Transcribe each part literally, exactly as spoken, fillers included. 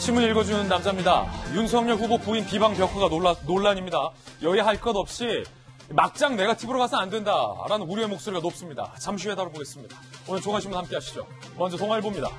신문 읽어주는 남자입니다. 윤석열 후보 부인 비방 벽화가 논란, 논란입니다. 여야 할 것 없이 막장 네거티브로 가서 안 된다라는 우려의 목소리가 높습니다. 잠시 후에 다뤄보겠습니다. 오늘 종합신문 함께 하시죠. 먼저 동아일보입니다.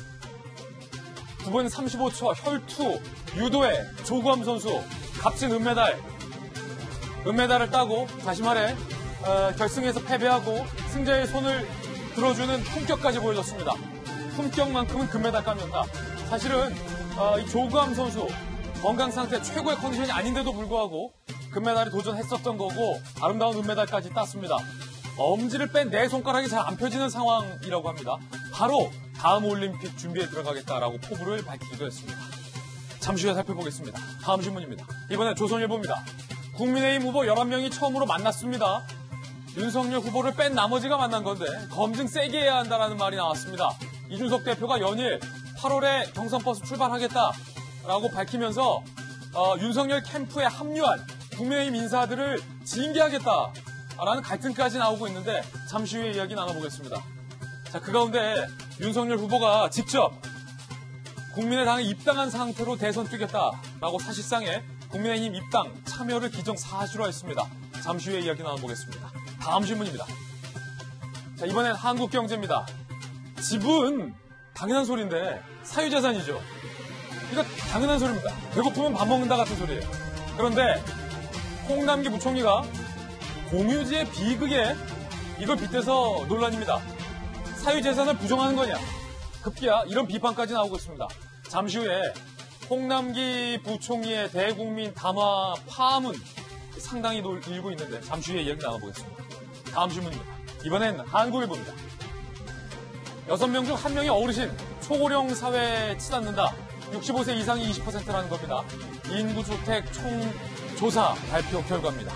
구 분 삼십오 초 혈투 유도의 조구함 선수 값진 은메달 은메달을 따고 다시 말해 어, 결승에서 패배하고 승자의 손을 들어주는 품격까지 보여줬습니다. 품격만큼은 금메달감이었다. 사실은 어, 이 조구함 선수 건강 상태 최고의 컨디션이 아닌데도 불구하고 금메달에 도전했었던 거고 아름다운 은메달까지 땄습니다. 엄지를 뺀 네 손가락이 잘 안 펴지는 상황이라고 합니다. 바로 다음 올림픽 준비에 들어가겠다라고 포부를 밝히기도 했습니다. 잠시 후에 살펴보겠습니다. 다음 신문입니다. 이번엔 조선일보입니다. 국민의힘 후보 열한 명이 처음으로 만났습니다. 윤석열 후보를 뺀 나머지가 만난 건데 검증 세게 해야 한다라는 말이 나왔습니다. 이준석 대표가 연일 팔월에 경선버스 출발하겠다라고 밝히면서 어, 윤석열 캠프에 합류한 국민의힘 인사들을 징계하겠다라는 갈등까지 나오고 있는데 잠시 후에 이야기 나눠보겠습니다. 자, 그 가운데 윤석열 후보가 직접 국민의당에 입당한 상태로 대선 뛰겠다라고 사실상의 국민의힘 입당 참여를 기정사실화했습니다. 잠시 후에 이야기 나눠보겠습니다. 다음 신문입니다. 자, 이번엔 한국경제입니다. 집은 당연한 소리인데 사유재산이죠. 이거 당연한 소리입니다. 배고프면 밥 먹는다 같은 소리예요. 그런데 홍남기 부총리가 공유지의 비극에 이걸 빗대서 논란입니다. 사유재산을 부정하는 거냐? 급기야 이런 비판까지 나오고 있습니다. 잠시 후에 홍남기 부총리의 대국민 담화 파문은 상당히 일고 있는데 잠시 후에 이야기 나눠보겠습니다. 다음 신문입니다. 이번엔 한국일보입니다. 여섯 명 중 한 명이 어르신, 초고령 사회에 치닫는다. 육십오 세 이상이 이십 퍼센트라는 겁니다. 인구주택 총조사 발표 결과입니다.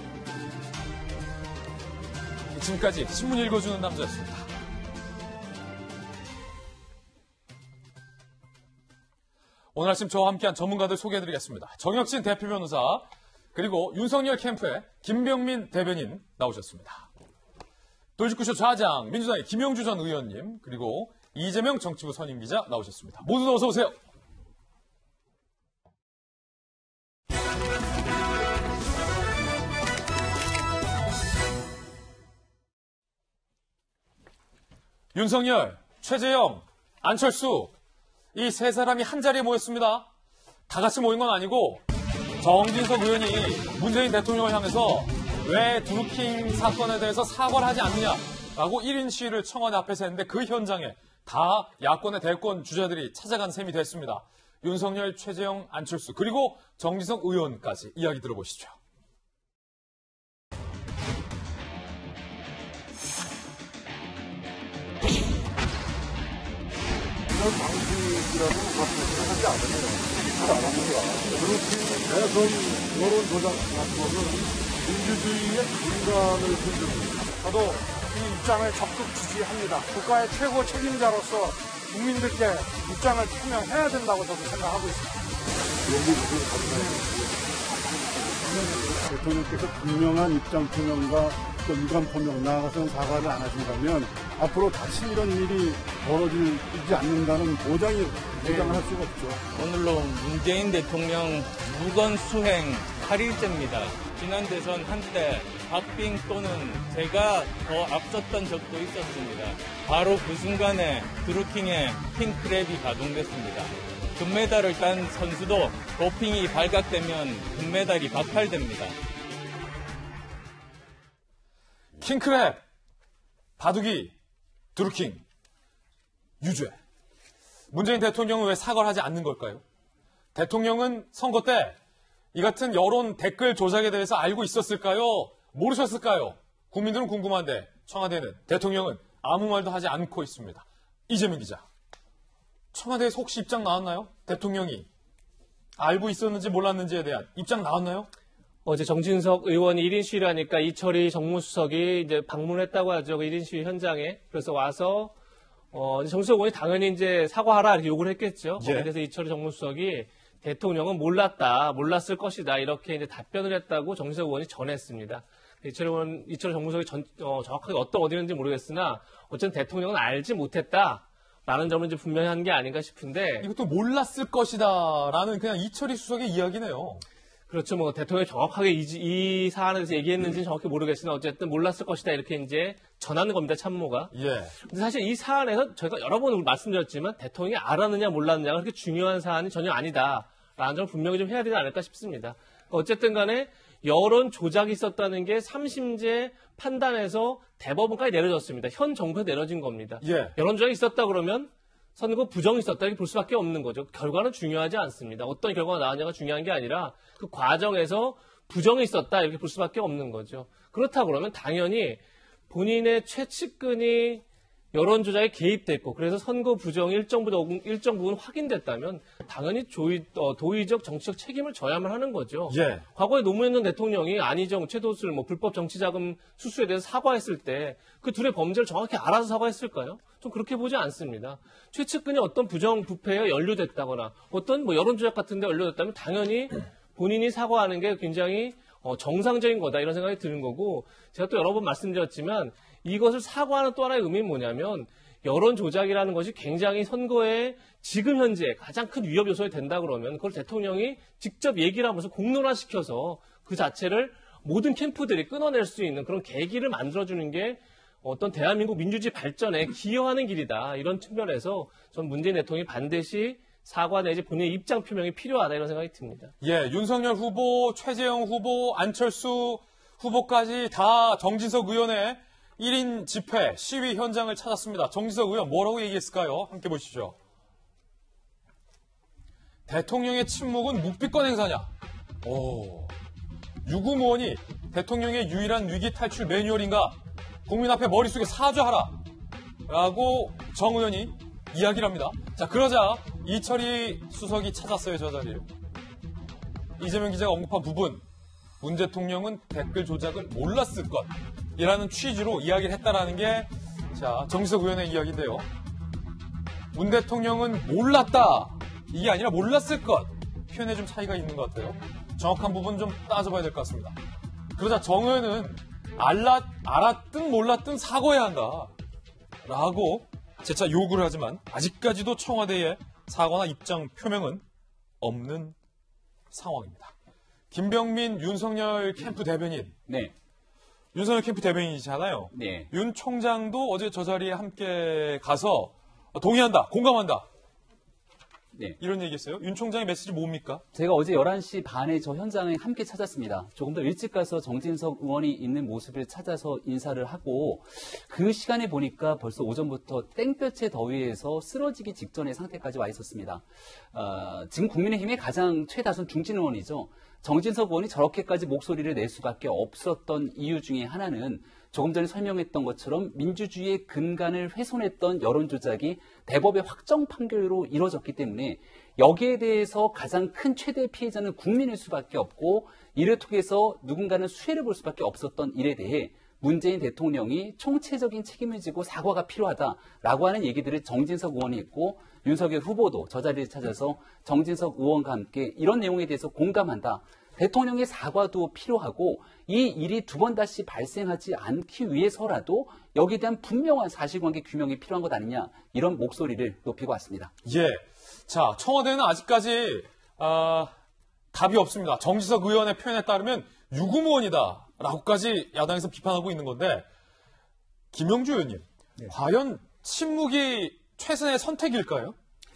지금까지 신문 읽어주는 남자였습니다. 오늘 아침 저와 함께한 전문가들 소개해드리겠습니다. 정혁진 대표 변호사, 그리고 윤석열 캠프의 김병민 대변인 나오셨습니다. 돌직구쇼 좌장, 민주당의 김영주 전 의원님, 그리고 이재명 정치부 선임기자 나오셨습니다. 모두 어서 오세요. 윤석열, 최재형, 안철수, 이 세 사람이 한 자리에 모였습니다. 다 같이 모인 건 아니고 정진석 의원이 문재인 대통령을 향해서 왜 드루킹 사건에 대해서 사과를 하지 않느냐라고 일 인 시위를 청와대 앞에서 했는데 그 현장에 다 야권의 대권 주자들이 찾아간 셈이 됐습니다. 윤석열, 최재형, 안철수, 그리고 정진석 의원까지 이야기 들어보시죠. 이런 방식이라고 생각하지 않으면 잘 안 합니다. 그렇게 대선 여론 조작 같은 것은 민주주의의 근간을 흔듭니다. 저도 이 입장을 적극 지지합니다. 국가의 최고 책임자로서 국민들께 입장을 표명해야 된다고 저도 생각하고 있습니다. 대통령께서 분명한 입장 표명과 또 유감 표명, 나아가서는 사과를 안 하신다면 앞으로 다시 이런 일이 벌어지지 않는다는 보장이, 보장을 할 수가 없죠. 오늘로 문재인 대통령 무건 수행 팔 일째입니다. 지난 대선 한때 박빙 또는 제가 더 앞섰던 적도 있었습니다. 바로 그 순간에 드루킹의 킹크랩이 가동됐습니다. 금메달을 딴 선수도 도핑이 발각되면 금메달이 박탈됩니다. 킹크랩, 바둑이, 드루킹, 유죄. 문재인 대통령은 왜 사과를 하지 않는 걸까요? 대통령은 선거 때 이 같은 여론 댓글 조작에 대해서 알고 있었을까요? 모르셨을까요? 국민들은 궁금한데 청와대는, 대통령은 아무 말도 하지 않고 있습니다. 이재명 기자, 청와대에서 혹시 입장 나왔나요? 대통령이 알고 있었는지 몰랐는지에 대한 입장 나왔나요? 어제 정진석 의원이 일 인 시위를 하니까 이철희 정무수석이 이제 방문했다고 하죠. 그 일 인 시위 현장에. 그래서 와서, 어, 정진석 의원이 당연히 이제 사과하라 이렇게 요구를 했겠죠. 예. 거기에 대해서 이철희 정무수석이 대통령은 몰랐다, 몰랐을 것이다, 이렇게 이제 답변을 했다고 정진석 의원이 전했습니다. 이철희 의원, 이철희 정무수석이 전, 어, 정확하게 어떤 어디였는지 모르겠으나, 어쨌든 대통령은 알지 못했다. 라는 점을 이제 분명히 한 게 아닌가 싶은데. 이것도 몰랐을 것이다라는 그냥 이철희 수석의 이야기네요. 그렇죠. 뭐 대통령이 정확하게 이, 이 사안에 대해서 얘기했는지는 정확히 모르겠으나 어쨌든 몰랐을 것이다 이렇게 이제 전하는 겁니다. 참모가. 예. 근데 사실 이 사안에서 저희가 여러 번 말씀드렸지만 대통령이 알았느냐 몰랐느냐가 그렇게 중요한 사안이 전혀 아니다라는 점을 분명히 좀 해야 되지 않을까 싶습니다. 어쨌든 간에 여론 조작이 있었다는 게 삼심제 판단에서 대법원까지 내려졌습니다. 현 정부에 내려진 겁니다. 예. 여론 조작이 있었다 그러면 선거 부정이 있었다 이렇게 볼 수밖에 없는 거죠. 결과는 중요하지 않습니다. 어떤 결과가 나왔냐가 중요한 게 아니라 그 과정에서 부정이 있었다 이렇게 볼 수밖에 없는 거죠. 그렇다 그러면 당연히 본인의 최측근이 여론 조작에 개입됐고 그래서 선거 부정이 일정 부분, 일정 부분 확인됐다면 당연히 조의, 어, 도의적 정치적 책임을 져야만 하는 거죠. 예. 과거에 노무현 전 대통령이 안희정, 최도술, 뭐 불법 정치자금 수수에 대해서 사과했을 때 그 둘의 범죄를 정확히 알아서 사과했을까요? 좀 그렇게 보지 않습니다. 최측근이 어떤 부정 부패에 연루됐다거나 어떤 뭐 여론 조작 같은 데 연루됐다면 당연히 본인이 사과하는 게 굉장히 어, 정상적인 거다 이런 생각이 드는 거고 제가 또 여러 번 말씀드렸지만 이것을 사과하는 또 하나의 의미는 뭐냐면 여론 조작이라는 것이 굉장히 선거에 지금 현재 가장 큰 위협 요소가 된다 그러면 그걸 대통령이 직접 얘기를 하면서 공론화시켜서 그 자체를 모든 캠프들이 끊어낼 수 있는 그런 계기를 만들어주는 게 어떤 대한민국 민주주의 발전에 기여하는 길이다. 이런 측면에서 전 문재인 대통령이 반드시 사과 내지 본인의 입장 표명이 필요하다 이런 생각이 듭니다. 예, 윤석열 후보, 최재형 후보, 안철수 후보까지 다 정진석 의원의 일 인 집회, 시위 현장을 찾았습니다. 정진석 의원 뭐라고 얘기했을까요? 함께 보시죠. 대통령의 침묵은 묵비권 행사냐? 오, 유구무원이 대통령의 유일한 위기 탈출 매뉴얼인가? 국민 앞에 머릿속에 사죄하라! 라고 정 의원이 이야기를 합니다. 자, 그러자 이철희 수석이 찾았어요, 저 자리를. 이재명 기자가 언급한 부분, 문 대통령은 댓글 조작을 몰랐을 것이라는 취지로 이야기를 했다라는 게, 자, 정진석 의원의 이야기인데요. 문 대통령은 몰랐다. 이게 아니라 몰랐을 것. 표현에 좀 차이가 있는 것 같아요. 정확한 부분 좀 따져봐야 될 것 같습니다. 그러자 정 의원은 알았, 알았든 몰랐든 사과해야 한다. 라고 재차 요구를 하지만 아직까지도 청와대에 사과나 입장 표명은 없는 상황입니다. 김병민 윤석열 캠프 대변인. 네. 윤석열 캠프 대변인이잖아요. 네. 윤 총장도 어제 저 자리에 함께 가서 동의한다, 공감한다. 네. 이런 얘기했어요. 윤 총장의 메시지 뭡니까? 제가 어제 열한 시 반에 저 현장에 함께 찾았습니다. 조금 더 일찍 가서 정진석 의원이 있는 모습을 찾아서 인사를 하고 그 시간에 보니까 벌써 오전부터 땡볕의 더위에서 쓰러지기 직전의 상태까지 와 있었습니다. 어, 지금 국민의힘의 가장 최다선 중진 의원이죠. 정진석 의원이 저렇게까지 목소리를 낼 수밖에 없었던 이유 중에 하나는 조금 전에 설명했던 것처럼 민주주의의 근간을 훼손했던 여론조작이 대법의 확정 판결로 이루어졌기 때문에 여기에 대해서 가장 큰 최대 피해자는 국민일 수밖에 없고 이를 통해서 누군가는 수혜를 볼 수밖에 없었던 일에 대해 문재인 대통령이 총체적인 책임을 지고 사과가 필요하다라고 하는 얘기들을 정진석 의원이 했고 윤석열 후보도 저 자리를 찾아서 정진석 의원과 함께 이런 내용에 대해서 공감한다. 대통령의 사과도 필요하고 이 일이 두 번 다시 발생하지 않기 위해서라도 여기에 대한 분명한 사실관계 규명이 필요한 것 아니냐 이런 목소리를 높이고 왔습니다. 예. 자, 청와대는 아직까지 아, 답이 없습니다. 정지석 의원의 표현에 따르면 유구무원이다 라고까지 야당에서 비판하고 있는 건데 김영주 의원님, 네. 과연 침묵이 최선의 선택일까요?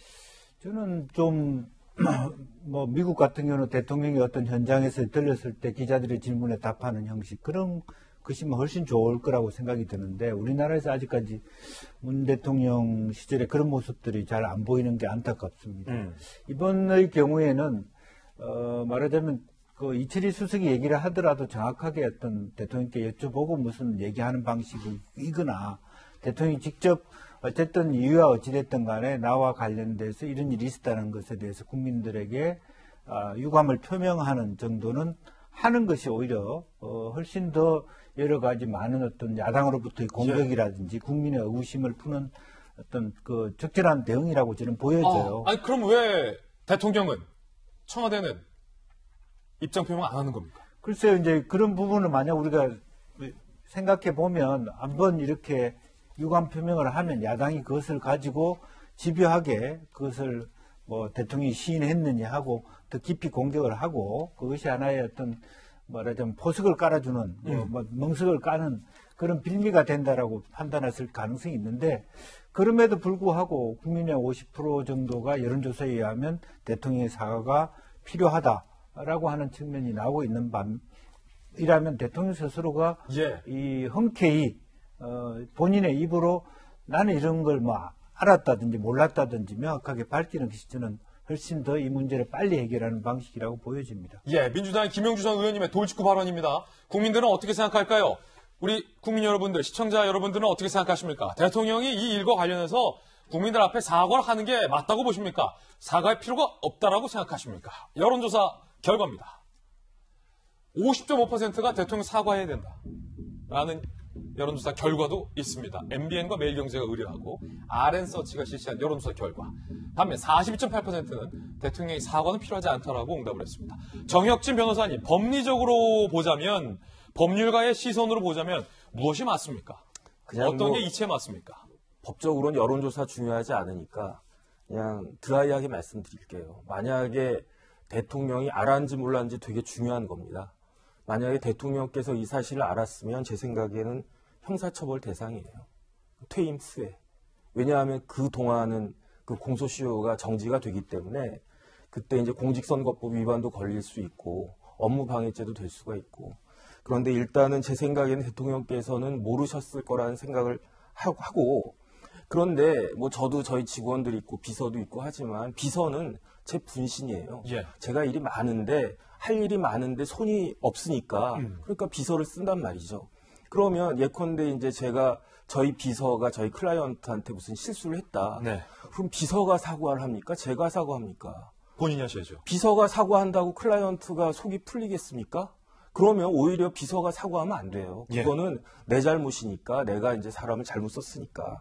저는 좀 뭐 미국 같은 경우는 대통령이 어떤 현장에서 들렸을 때 기자들의 질문에 답하는 형식 그런 것이면 훨씬 좋을 거라고 생각이 드는데 우리나라에서 아직까지 문 대통령 시절에 그런 모습들이 잘 안 보이는 게 안타깝습니다. 음. 이번의 경우에는 어, 말하자면 그 이철희 수석이 얘기를 하더라도 정확하게 어떤 대통령께 여쭤보고 무슨 얘기하는 방식이거나 대통령이 직접 어쨌든 이유와 어찌됐든 간에 나와 관련돼서 이런 일이 있었다는 것에 대해서 국민들에게 유감을 표명하는 정도는 하는 것이 오히려 훨씬 더 여러 가지 많은 어떤 야당으로부터의 공격이라든지 국민의 의구심을 푸는 어떤 그 적절한 대응이라고 저는 보여져요. 아, 아니 그럼 왜 대통령은 청와대는 입장 표명 안 하는 겁니까? 글쎄요, 이제 그런 부분을 만약 우리가 생각해 보면 한번 이렇게 유감 표명을 하면 야당이 그것을 가지고 집요하게 그것을 뭐 대통령이 시인했느냐 하고 더 깊이 공격을 하고 그것이 하나의 어떤 뭐라자면 포석을 깔아주는 뭐, 뭐 멍석을 까는 그런 빌미가 된다라고 판단했을 가능성이 있는데 그럼에도 불구하고 국민의 오십 퍼센트 정도가 여론조사에 의하면 대통령의 사과가 필요하다라고 하는 측면이 나오고 있는 밤이라면 대통령 스스로가 예. 이 흔쾌히 어, 본인의 입으로 나는 이런 걸 뭐 알았다든지 몰랐다든지 명확하게 밝히는 것이 저는 훨씬 더 이 문제를 빨리 해결하는 방식이라고 보여집니다. 예, 민주당의 김영주 전 의원님의 돌직구 발언입니다. 국민들은 어떻게 생각할까요? 우리 국민 여러분들, 시청자 여러분들은 어떻게 생각하십니까? 대통령이 이 일과 관련해서 국민들 앞에 사과를 하는 게 맞다고 보십니까? 사과할 필요가 없다라고 생각하십니까? 여론조사 결과입니다. 오십 점 오 퍼센트가 대통령 사과해야 된다. 라는 여론조사 결과도 있습니다. 엠비엔과 매일경제가 의뢰하고 알엔서치가 실시한 여론조사 결과. 반면 사십이 점 팔 퍼센트는 대통령의 사과는 필요하지 않다라고 응답을 했습니다. 정혁진 변호사님, 법리적으로 보자면, 법률가의 시선으로 보자면 무엇이 맞습니까? 그냥 어떤 뭐 게 이치에 맞습니까? 법적으로는 여론조사 중요하지 않으니까 그냥 드라이하게 말씀드릴게요. 만약에 대통령이 알았는지 몰랐는지 되게 중요한 겁니다. 만약에 대통령께서 이 사실을 알았으면 제 생각에는 형사처벌 대상이에요. 퇴임 후에. 왜냐하면 그 동안은 그 공소시효가 정지가 되기 때문에 그때 이제 공직선거법 위반도 걸릴 수 있고 업무방해죄도 될 수가 있고 그런데 일단은 제 생각에는 대통령께서는 모르셨을 거라는 생각을 하고 그런데 뭐 저도 저희 직원들이 있고 비서도 있고 하지만 비서는 제 분신이에요. 예. 제가 일이 많은데 할 일이 많은데 손이 없으니까 음. 그러니까 비서를 쓴단 말이죠. 그러면 예컨대 이제 제가 저희 비서가 저희 클라이언트한테 무슨 실수를 했다. 네. 그럼 비서가 사과를 합니까? 제가 사과합니까? 본인이 하셔야죠. 비서가 사과한다고 클라이언트가 속이 풀리겠습니까? 그러면 오히려 비서가 사과하면 안 돼요. 예. 그거는 내 잘못이니까 내가 이제 사람을 잘못 썼으니까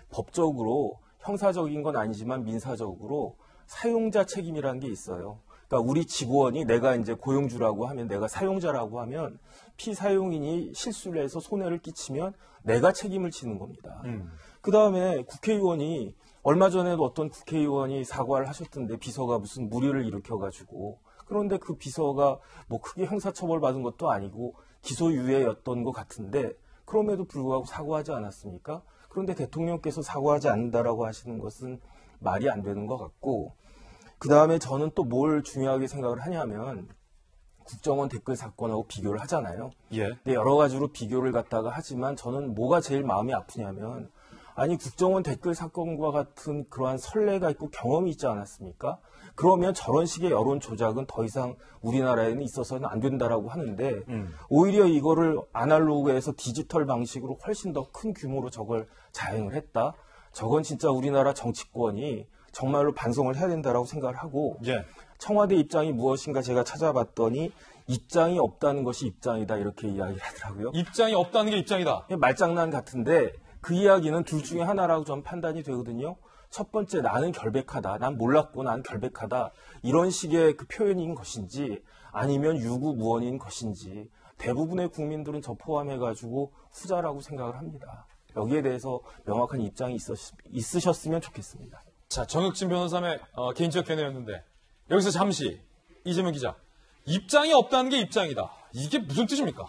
법적으로 형사적인 건 아니지만 민사적으로 사용자 책임이라는 게 있어요. 그러니까 우리 직원이 내가 이제 고용주라고 하면 내가 사용자라고 하면 피사용인이 실수를 해서 손해를 끼치면 내가 책임을 지는 겁니다. 음. 그 다음에 국회의원이 얼마 전에도 어떤 국회의원이 사과를 하셨던데 비서가 무슨 무리를 일으켜가지고 그런데 그 비서가 뭐 크게 형사처벌 받은 것도 아니고 기소유예였던 것 같은데 그럼에도 불구하고 사과하지 않았습니까? 그런데 대통령께서 사과하지 않는다라고 하시는 것은 말이 안 되는 것 같고 그 다음에 저는 또 뭘 중요하게 생각을 하냐면 국정원 댓글 사건하고 비교를 하잖아요. 예. 근데 여러 가지로 비교를 갖다가 하지만 저는 뭐가 제일 마음이 아프냐면 아니 국정원 댓글 사건과 같은 그러한 선례가 있고 경험이 있지 않았습니까? 그러면 저런 식의 여론 조작은 더 이상 우리나라에는 있어서는 안 된다라고 하는데 음. 오히려 이거를 아날로그에서 디지털 방식으로 훨씬 더 큰 규모로 저걸 자행을 했다. 저건 진짜 우리나라 정치권이 정말로 반성을 해야 된다라고 생각을 하고 예. 청와대 입장이 무엇인가 제가 찾아봤더니 입장이 없다는 것이 입장이다 이렇게 이야기를 하더라고요. 입장이 없다는 게 입장이다. 말장난 같은데 그 이야기는 둘 중에 하나라고 전 판단이 되거든요. 첫 번째 나는 결백하다. 난 몰랐고 난 결백하다. 이런 식의 그 표현인 것인지 아니면 유구무원인 것인지 대부분의 국민들은 저 포함해가지고 후자라고 생각을 합니다. 여기에 대해서 명확한 입장이 있었, 있으셨으면 좋겠습니다. 자, 정혁진 변호사의 어, 개인적 견해였는데 여기서 잠시 이재명 기자. 입장이 없다는 게 입장이다. 이게 무슨 뜻입니까?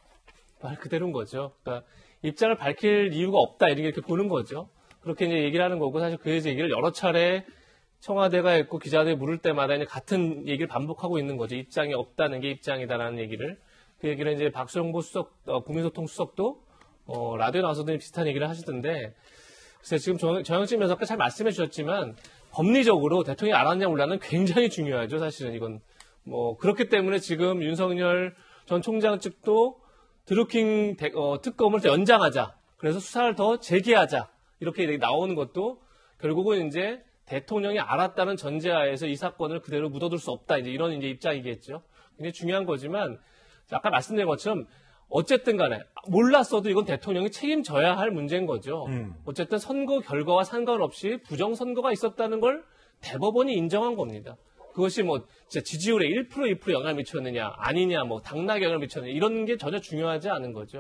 말 그대로인 거죠. 그러니까 입장을 밝힐 이유가 없다 이렇게 이렇게 보는 거죠. 그렇게 이제 얘기를 하는 거고 사실 그 얘기를 여러 차례 청와대가 있고 기자들이 물을 때마다 이제 같은 얘기를 반복하고 있는 거죠. 입장이 없다는 게 입장이다라는 얘기를. 그 얘기를 이제 박수홍보 수석, 어, 국민소통 수석도 어, 라디오 나와서도 비슷한 얘기를 하시던데 그래서 지금 정, 정영진 변호사가 잘 말씀해 주셨지만 법리적으로 대통령이 알았냐 몰랐냐는 굉장히 중요하죠. 사실은 이건 뭐 그렇기 때문에 지금 윤석열 전 총장 측도 드루킹 대, 어, 특검을 더 연장하자. 그래서 수사를 더 재개하자. 이렇게 나오는 것도 결국은 이제 대통령이 알았다는 전제하에서 이 사건을 그대로 묻어둘 수 없다. 이제 이런 이제 입장이겠죠. 굉장히 중요한 거지만 아까 말씀드린 것처럼 어쨌든 간에 몰랐어도 이건 대통령이 책임져야 할 문제인 거죠. 음. 어쨌든 선거 결과와 상관없이 부정선거가 있었다는 걸 대법원이 인정한 겁니다. 그것이 뭐 진짜 지지율에 일 퍼센트 이 퍼센트 영향을 미쳤느냐 아니냐 뭐 당락에 영향을 미쳤느냐 이런 게 전혀 중요하지 않은 거죠.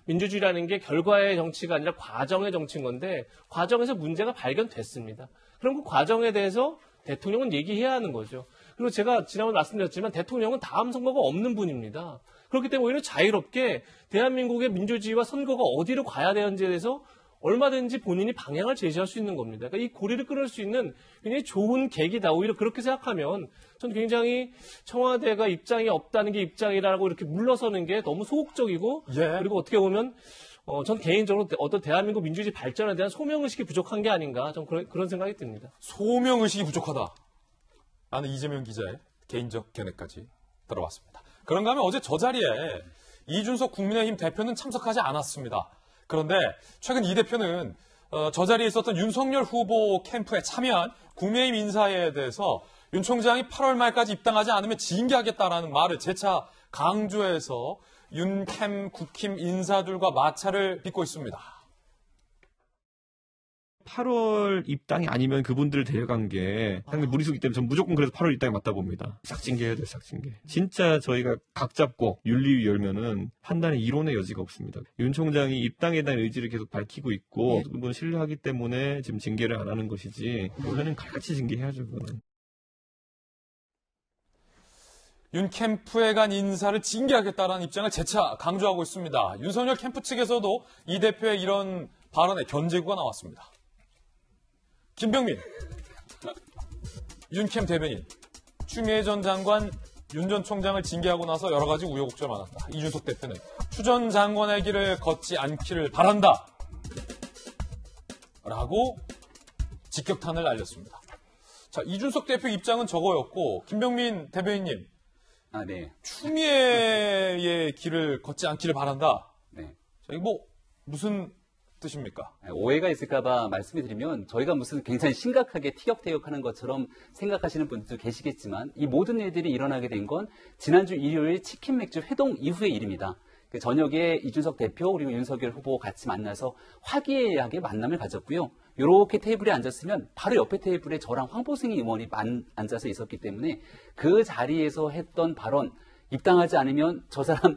민주주의라는 게 결과의 정치가 아니라 과정의 정치인 건데 과정에서 문제가 발견됐습니다. 그럼 그 과정에 대해서 대통령은 얘기해야 하는 거죠. 그리고 제가 지난번에 말씀드렸지만 대통령은 다음 선거가 없는 분입니다. 그렇기 때문에 오히려 자유롭게 대한민국의 민주주의와 선거가 어디로 가야 되는지에 대해서 얼마든지 본인이 방향을 제시할 수 있는 겁니다. 그러니까 이 고리를 끊을 수 있는 굉장히 좋은 계기다. 오히려 그렇게 생각하면 저는 굉장히 청와대가 입장이 없다는 게 입장이라고 이렇게 물러서는 게 너무 소극적이고 예. 그리고 어떻게 보면 어, 전 개인적으로 어떤 대한민국 민주주의 발전에 대한 소명의식이 부족한 게 아닌가 좀 그런, 그런 생각이 듭니다. 소명의식이 부족하다. 라는 이재명 기자의 개인적 견해까지 들어봤습니다. 그런가 하면 어제 저 자리에 이준석 국민의힘 대표는 참석하지 않았습니다. 그런데 최근 이 대표는 어, 저 자리에 있었던 윤석열 후보 캠프에 참여한 국민의힘 인사에 대해서 윤 총장이 팔월 말까지 입당하지 않으면 징계하겠다라는 말을 재차 강조해서 윤캠, 국힘 인사들과 마찰을 빚고 있습니다. 팔월 입당이 아니면 그분들을 데려간 게 상당히 무리수기 때문에 전 무조건 그래서 팔월 입당이 맞다 봅니다. 싹징계해야 돼요, 싹징계. 진짜 저희가 각 잡고 윤리위 열면은 판단의 이론의 여지가 없습니다. 윤 총장이 입당에 대한 의지를 계속 밝히고 있고 그분 신뢰하기 때문에 지금 징계를 안 하는 것이지 원래는 같이 징계해야죠, 그거는. 윤 캠프에 간 인사를 징계하겠다라는 입장을 재차 강조하고 있습니다. 윤석열 캠프 측에서도 이 대표의 이런 발언에 견제구가 나왔습니다. 김병민, 윤캠 대변인, 추미애 전 장관, 윤 전 총장을 징계하고 나서 여러 가지 우여곡절 많았다. 이준석 대표는 추 전 장관의 길을 걷지 않기를 바란다. 라고 직격탄을 날렸습니다. 자, 이준석 대표 입장은 저거였고, 김병민 대변인님, 아, 네. 추미애의 길을 걷지 않기를 바란다. 네. 자, 이거 뭐, 무슨 뜻입니까? 오해가 있을까봐 말씀을 드리면 저희가 무슨 굉장히 심각하게 티격태격하는 것처럼 생각하시는 분들도 계시겠지만 이 모든 일들이 일어나게 된 건 지난주 일요일 치킨 맥주 회동 이후의 일입니다. 그 저녁에 이준석 대표 그리고 윤석열 후보 같이 만나서 화기애애하게 만남을 가졌고요. 이렇게 테이블에 앉았으면 바로 옆에 테이블에 저랑 황보승 의원이 앉아서 있었기 때문에 그 자리에서 했던 발언 입당하지 않으면 저 사람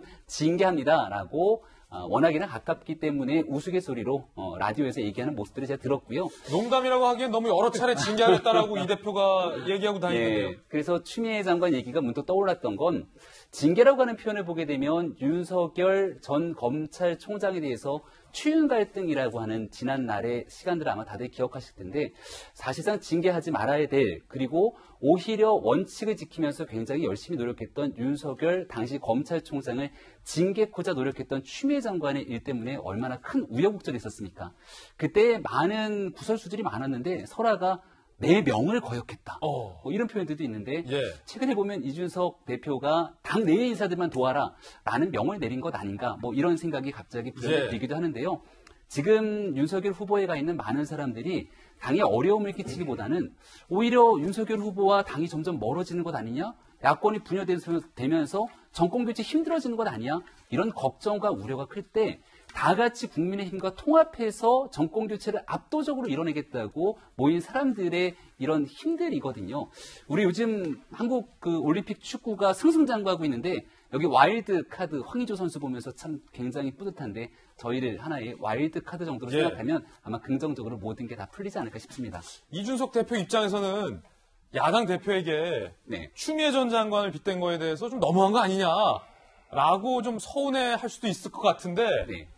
징계합니다라고 어, 워낙이나 가깝기 때문에 우스갯소리로 어, 라디오에서 얘기하는 모습들을 제가 들었고요. 농담이라고 하기엔 너무 여러 차례 징계하겠다라고 이 대표가 얘기하고 다니는데요. 예, 그래서 추미애 장관 얘기가 문득 떠올랐던 건 징계라고 하는 표현을 보게 되면 윤석열 전 검찰총장에 대해서 추윤 갈등이라고 하는 지난날의 시간들을 아마 다들 기억하실 텐데 사실상 징계하지 말아야 될 그리고 오히려 원칙을 지키면서 굉장히 열심히 노력했던 윤석열 당시 검찰총장을 징계코자 노력했던 추미애 장관의 일 때문에 얼마나 큰 우여곡절이 있었습니까? 그때 많은 구설수들이 많았는데 설화가 내 명을 거역했다. 어. 뭐 이런 표현들도 있는데 예. 최근에 보면 이준석 대표가 당 내의 인사들만 도와라 라는 명을 내린 것 아닌가 뭐 이런 생각이 갑자기 부정이 예. 들기도 하는데요. 지금 윤석열 후보에 가 있는 많은 사람들이 당에 어려움을 끼치기보다는 오히려 윤석열 후보와 당이 점점 멀어지는 것 아니냐? 야권이 분열되면서 정권교체 힘들어지는 것 아니야? 이런 걱정과 우려가 클 때 다 같이 국민의힘과 통합해서 정권교체를 압도적으로 이뤄내겠다고 모인 사람들의 이런 힘들이거든요. 우리 요즘 한국 그 올림픽 축구가 승승장구하고 있는데 여기 와일드 카드 황의조 선수 보면서 참 굉장히 뿌듯한데 저희를 하나의 와일드 카드 정도로 예. 생각하면 아마 긍정적으로 모든 게 다 풀리지 않을까 싶습니다. 이준석 대표 입장에서는 야당 대표에게 네. 추미애 전 장관을 빗댄 거에 대해서 좀 너무한 거 아니냐라고 좀 서운해할 수도 있을 것 같은데 네.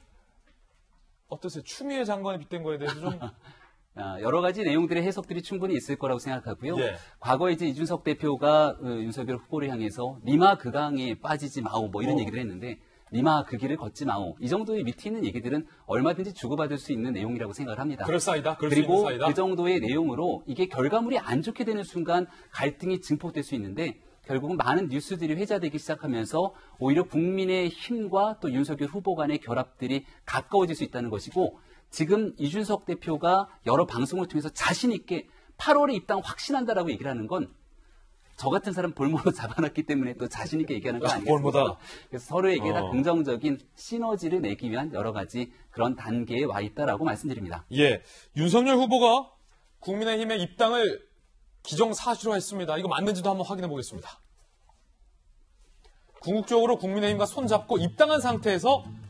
어떠세요? 추미애 장관을 빗댄 거에 대해서 좀 아, 여러 가지 내용들의 해석들이 충분히 있을 거라고 생각하고요. 예. 과거에 이제 이준석 대표가 어, 윤석열 후보를 향해서 니마 그 강에 빠지지 마오 뭐 이런 어. 얘기를 했는데 니마 그 길을 걷지 마오 이 정도의 밑에 있는 얘기들은 얼마든지 주고받을 수 있는 내용이라고 생각을 합니다. 그럴싸이다. 그럴 수 있는 그리고 사이다. 그 정도의 내용으로 이게 결과물이 안 좋게 되는 순간 갈등이 증폭될 수 있는데 결국은 많은 뉴스들이 회자되기 시작하면서 오히려 국민의 힘과 또 윤석열 후보 간의 결합들이 가까워질 수 있다는 것이고 지금 이준석 대표가 여러 방송을 통해서 자신 있게 팔월에 입당 확신한다라고 얘기를 하는 건 저 같은 사람 볼모로 잡아놨기 때문에 또 자신 있게 얘기하는 거 아, 아니겠습니까? 볼모다. 그래서 서로에게 다 어. 긍정적인 시너지를 내기 위한 여러 가지 그런 단계에 와 있다라고 말씀드립니다. 예, 윤석열 후보가 국민의힘의 입당을 기정사실화했습니다. 이거 맞는지도 한번 확인해 보겠습니다. 궁극적으로 국민의힘과 손잡고 입당한 상태에서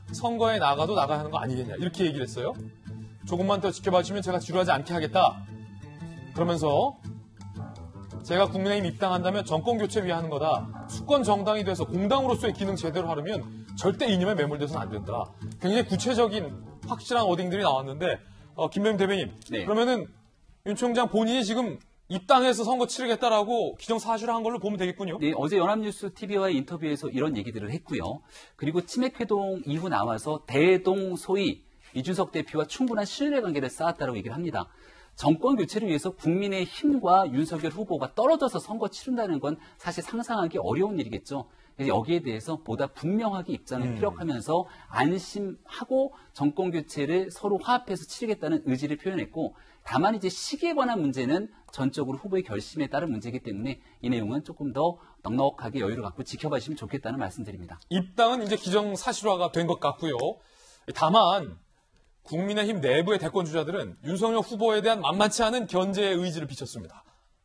선거에 나가도 나가야 하는 거 아니겠냐 이렇게 얘기를 했어요. 조금만 더 지켜봐 주시면 제가 지루하지 않게 하겠다. 그러면서 제가 국민의힘 입당한다면 정권 교체 위하는 거다. 수권 정당이 돼서 공당으로서의 기능 제대로 하려면 절대 이념에 매몰돼서는 안 된다. 굉장히 구체적인 확실한 워딩들이 나왔는데 어, 김병민 대변인 네. 그러면은 윤 총장 본인이 지금 입당해서 선거 치르겠다라고 기정사실화한 걸로 보면 되겠군요. 네, 어제 연합뉴스 티비와의 인터뷰에서 이런 얘기들을 했고요. 그리고 치맥회동 이후 나와서 대동 소위 이준석 대표와 충분한 신뢰관계를 쌓았다고 얘기를 합니다. 정권 교체를 위해서 국민의 힘과 윤석열 후보가 떨어져서 선거 치른다는 건 사실 상상하기 어려운 일이겠죠. 여기에 대해서 보다 분명하게 입장을 음. 피력하면서 안심하고 정권 교체를 서로 화합해서 치르겠다는 의지를 표현했고, 다만 이제 시기에 관한 문제는 전적으로 후보의 결심에 따른 문제이기 때문에 이 내용은 조금 더 넉넉하게 여유를 갖고 지켜봐 주시면 좋겠다는 말씀드립니다. 입당은 이제 기정사실화가 된 것 같고요. 다만 국민의힘 내부의 대권 주자들은 윤석열 후보에 대한 만만치 않은 견제의 의지를 비쳤습니다.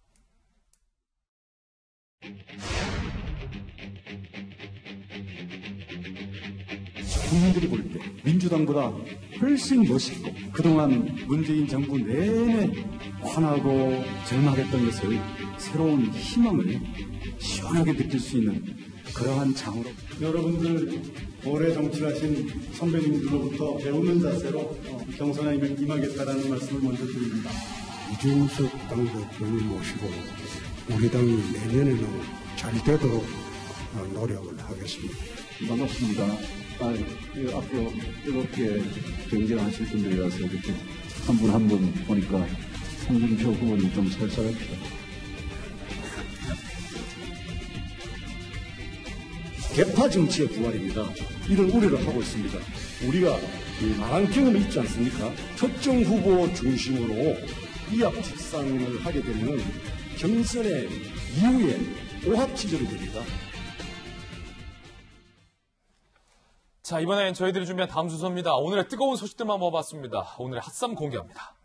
국민들이 볼 때 민주당보다 훨씬 멋있고 그동안 문재인 정부 내내 화나고 절망했던 것을 새로운 희망을 시원하게 느낄 수 있는 그러한 장으로 여러분들 오래 정치하신 선배님들로부터 배우는 자세로 경선에 임하겠다라는 말씀을 먼저 드립니다. 이준석 당대표를 모시고 우리 당이 내년에는 잘 되도록 노력을 하겠습니다. 반갑습니다. 아, 앞으로 이렇게 경쟁하실 분들이라서 이렇게 한 분 한 분 보니까 홍준표 후보님 좀 쌀쌀합니다. 개파 정치의 부활입니다. 이런 우려를 하고 있습니다. 우리가 말한 경험이 있지 않습니까? 특정 후보 중심으로 이합집산을 하게 되면 경선의 이후에 오합지졸이 됩니다. 자, 이번엔 저희들이 준비한 다음 순서입니다. 오늘의 뜨거운 소식들만 모아봤습니다. 오늘의 핫삼 공개합니다.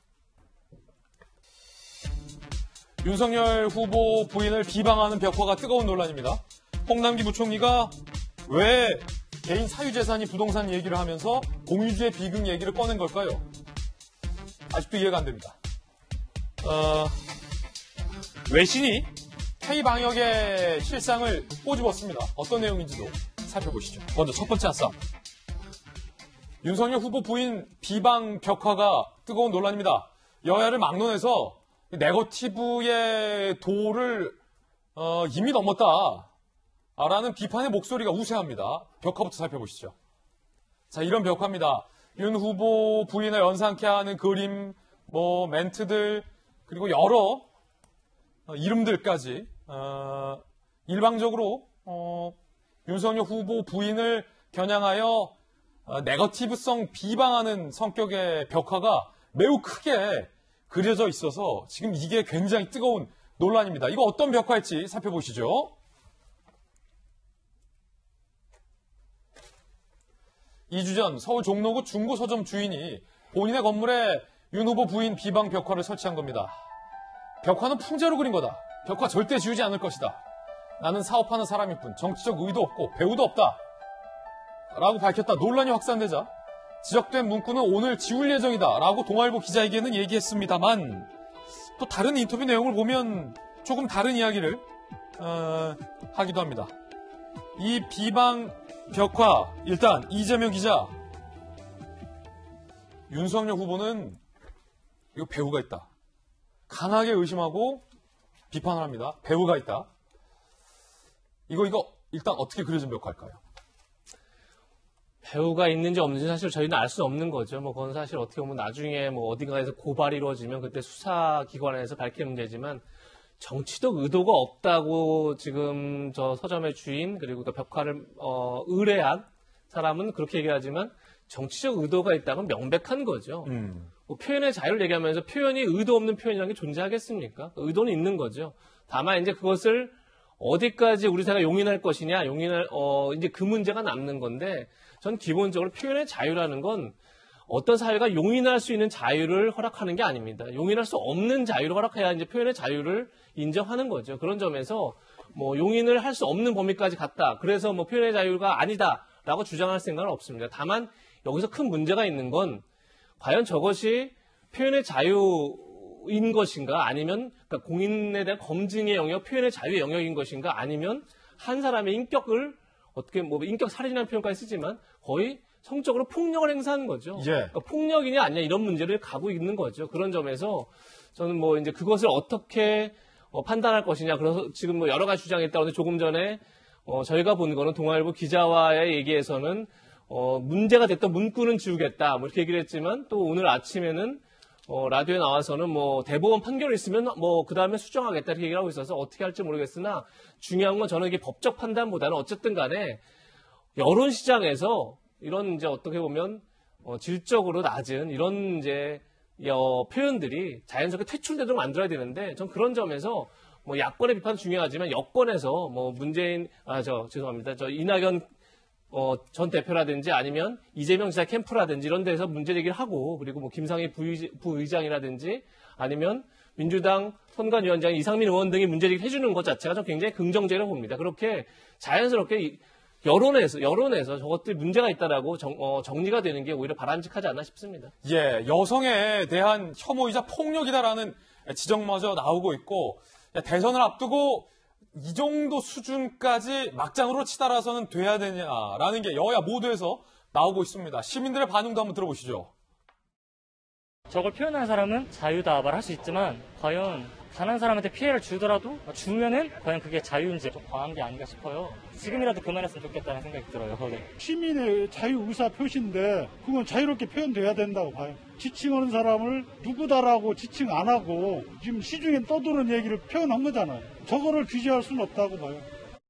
윤석열 후보 부인을 비방하는 벽화가 뜨거운 논란입니다. 홍남기 부총리가 왜 개인 사유재산이 부동산 얘기를 하면서 공유주의 비극 얘기를 꺼낸 걸까요? 아직도 이해가 안 됩니다. 어, 외신이 K방역의 실상을 꼬집었습니다. 어떤 내용인지도 살펴보시죠. 먼저 첫 번째 핫삼. 윤석열 후보 부인 비방 벽화가 뜨거운 논란입니다. 여야를 막론해서 네거티브의 도를 어, 이미 넘었다. 라는 비판의 목소리가 우세합니다. 벽화부터 살펴보시죠. 자, 이런 벽화입니다. 윤 후보 부인을 연상케 하는 그림, 뭐 멘트들, 그리고 여러 어, 이름들까지 어, 일방적으로 어, 윤석열 후보 부인을 겨냥하여 어, 네거티브성 비방하는 성격의 벽화가 매우 크게 그려져 있어서 지금 이게 굉장히 뜨거운 논란입니다. 이거 어떤 벽화일지 살펴보시죠. 이 주 전 서울 종로구 중고 서점 주인이 본인의 건물에 윤 후보 부인 비방 벽화를 설치한 겁니다. 벽화는 풍자로 그린 거다. 벽화 절대 지우지 않을 것이다. 나는 사업하는 사람일 뿐 정치적 의도 없고 배우도 없다. 라고 밝혔다. 논란이 확산되자 지적된 문구는 오늘 지울 예정이다. 라고 동아일보 기자에게는 얘기했습니다만 또 다른 인터뷰 내용을 보면 조금 다른 이야기를 어, 하기도 합니다. 이 비방 벽화, 일단 이재명 기자, 윤석열 후보는 이거 배우가 있다. 강하게 의심하고 비판을 합니다. 배우가 있다. 이거 이거 일단 어떻게 그려진 벽화일까요? 배우가 있는지 없는지 사실 저희는 알 수 없는 거죠. 뭐 그건 사실 어떻게 보면 나중에 뭐 어딘가에서 고발이 이루어지면 그때 수사기관에서 밝히는 문제지만 정치적 의도가 없다고 지금 저 서점의 주인 그리고 그 벽화를 어, 의뢰한 사람은 그렇게 얘기하지만 정치적 의도가 있다면 명백한 거죠. 음. 뭐 표현의 자유를 얘기하면서 표현이 의도 없는 표현이라는 게 존재하겠습니까? 의도는 있는 거죠. 다만 이제 그것을 어디까지 우리 사회가 용인할 것이냐, 용인할 어 이제 그 문제가 남는 건데, 전 기본적으로 표현의 자유라는 건 어떤 사회가 용인할 수 있는 자유를 허락하는 게 아닙니다. 용인할 수 없는 자유를 허락해야 이제 표현의 자유를 인정하는 거죠. 그런 점에서 뭐 용인을 할 수 없는 범위까지 갔다. 그래서 뭐 표현의 자유가 아니다라고 라고 주장할 생각은 없습니다. 다만 여기서 큰 문제가 있는 건 과연 저것이 표현의 자유인 것인가 아니면 그러니까 공인에 대한 검증의 영역, 표현의 자유의 영역인 것인가 아니면 한 사람의 인격을 어떻게 뭐 인격 살인이라는 표현까지 쓰지만 거의 성적으로 폭력을 행사하는 거죠. 예. 그러니까 폭력이냐 아니냐 이런 문제를 가고 있는 거죠. 그런 점에서 저는 뭐 이제 그것을 어떻게 어, 판단할 것이냐. 그래서 지금 뭐 여러 가지 주장이 있다고 조금 전에 어, 저희가 본 거는 동아일보 기자와의 얘기에서는 어, 문제가 됐던 문구는 지우겠다. 뭐 이렇게 얘기를 했지만 또 오늘 아침에는 어, 라디오에 나와서는 뭐 대법원 판결이 있으면 뭐 그 다음에 수정하겠다 이렇게 얘기를 하고 있어서 어떻게 할지 모르겠으나 중요한 건 저는 이게 법적 판단보다는 어쨌든 간에 여론 시장에서 이런 이제 어떻게 보면 어, 질적으로 낮은 이런 이제 어, 표현들이 자연스럽게 퇴출되도록 만들어야 되는데 전 그런 점에서 뭐 야권의 비판도 중요하지만 여권에서 뭐 문재인 아 저 죄송합니다 저 이낙연 어, 전 대표라든지 아니면 이재명 지사 캠프라든지 이런 데서 문제 제기를 하고 그리고 뭐 김상희 부의, 부의장이라든지 아니면 민주당 선관위원장 이상민 의원 등이 문제 제기를 해주는 것 자체가 좀 굉장히 긍정적이라고 봅니다. 그렇게 자연스럽게 이, 여론에서 여론에서 저것들이 문제가 있다라고 정, 어, 정리가 되는 게 오히려 바람직하지 않나 싶습니다. 예, 여성에 대한 혐오이자 폭력이다라는 지적마저 나오고 있고 대선을 앞두고 이 정도 수준까지 막장으로 치달아서는 돼야 되냐라는 게 여야 모두에서 나오고 있습니다. 시민들의 반응도 한번 들어보시죠. 저걸 표현하는 사람은 자유다 말할 수 있지만 과연 다른 사람한테 피해를 주더라도 주면은 과연 그게 자유인지 좀 과한 게 아닌가 싶어요. 지금이라도 그만했으면 좋겠다는 생각이 들어요. 네. 시민의 자유 의사 표시인데 그건 자유롭게 표현돼야 된다고 봐요. 지칭하는 사람을 누구다라고 지칭 안 하고 지금 시중에 떠도는 얘기를 표현한 거잖아요. 저거를 규제할 수는 없다고 봐요.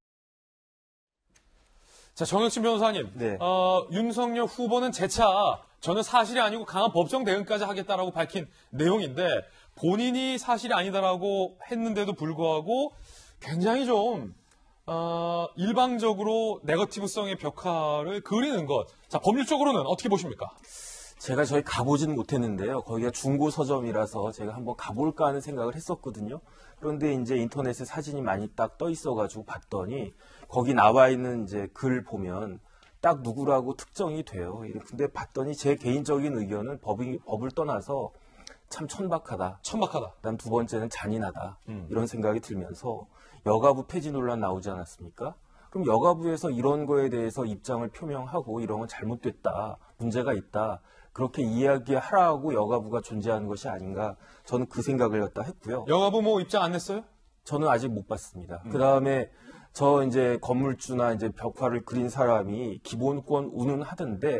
자, 정혁진 변호사님, 네. 어, 윤석열 후보는 재차 저는 사실이 아니고 강한 법정 대응까지 하겠다라고 밝힌 내용인데 본인이 사실이 아니다라고 했는데도 불구하고 굉장히 좀 어, 일방적으로 네거티브성의 벽화를 그리는 것. 자, 법률적으로는 어떻게 보십니까? 제가 저희 가보진 못했는데요. 거기가 중고 서점이라서 제가 한번 가볼까 하는 생각을 했었거든요. 그런데 이제 인터넷에 사진이 많이 딱 떠 있어가지고 봤더니 거기 나와 있는 이제 글 보면 딱 누구라고 특정이 돼요. 근데 봤더니 제 개인적인 의견은 법이, 법을 떠나서 참 천박하다. 천박하다. 그다음 두 번째는 잔인하다. 음. 이런 생각이 들면서 여가부 폐지 논란 나오지 않았습니까? 그럼 여가부에서 이런 거에 대해서 입장을 표명하고 이런 건 잘못됐다. 문제가 있다. 그렇게 이야기하라고 여가부가 존재하는 것이 아닌가. 저는 그 생각을 갖다 했고요. 여가부 뭐 입장 안 냈어요? 저는 아직 못 봤습니다. 음. 그 다음에 저 이제 건물주나 이제 벽화를 그린 사람이 기본권 운운하던데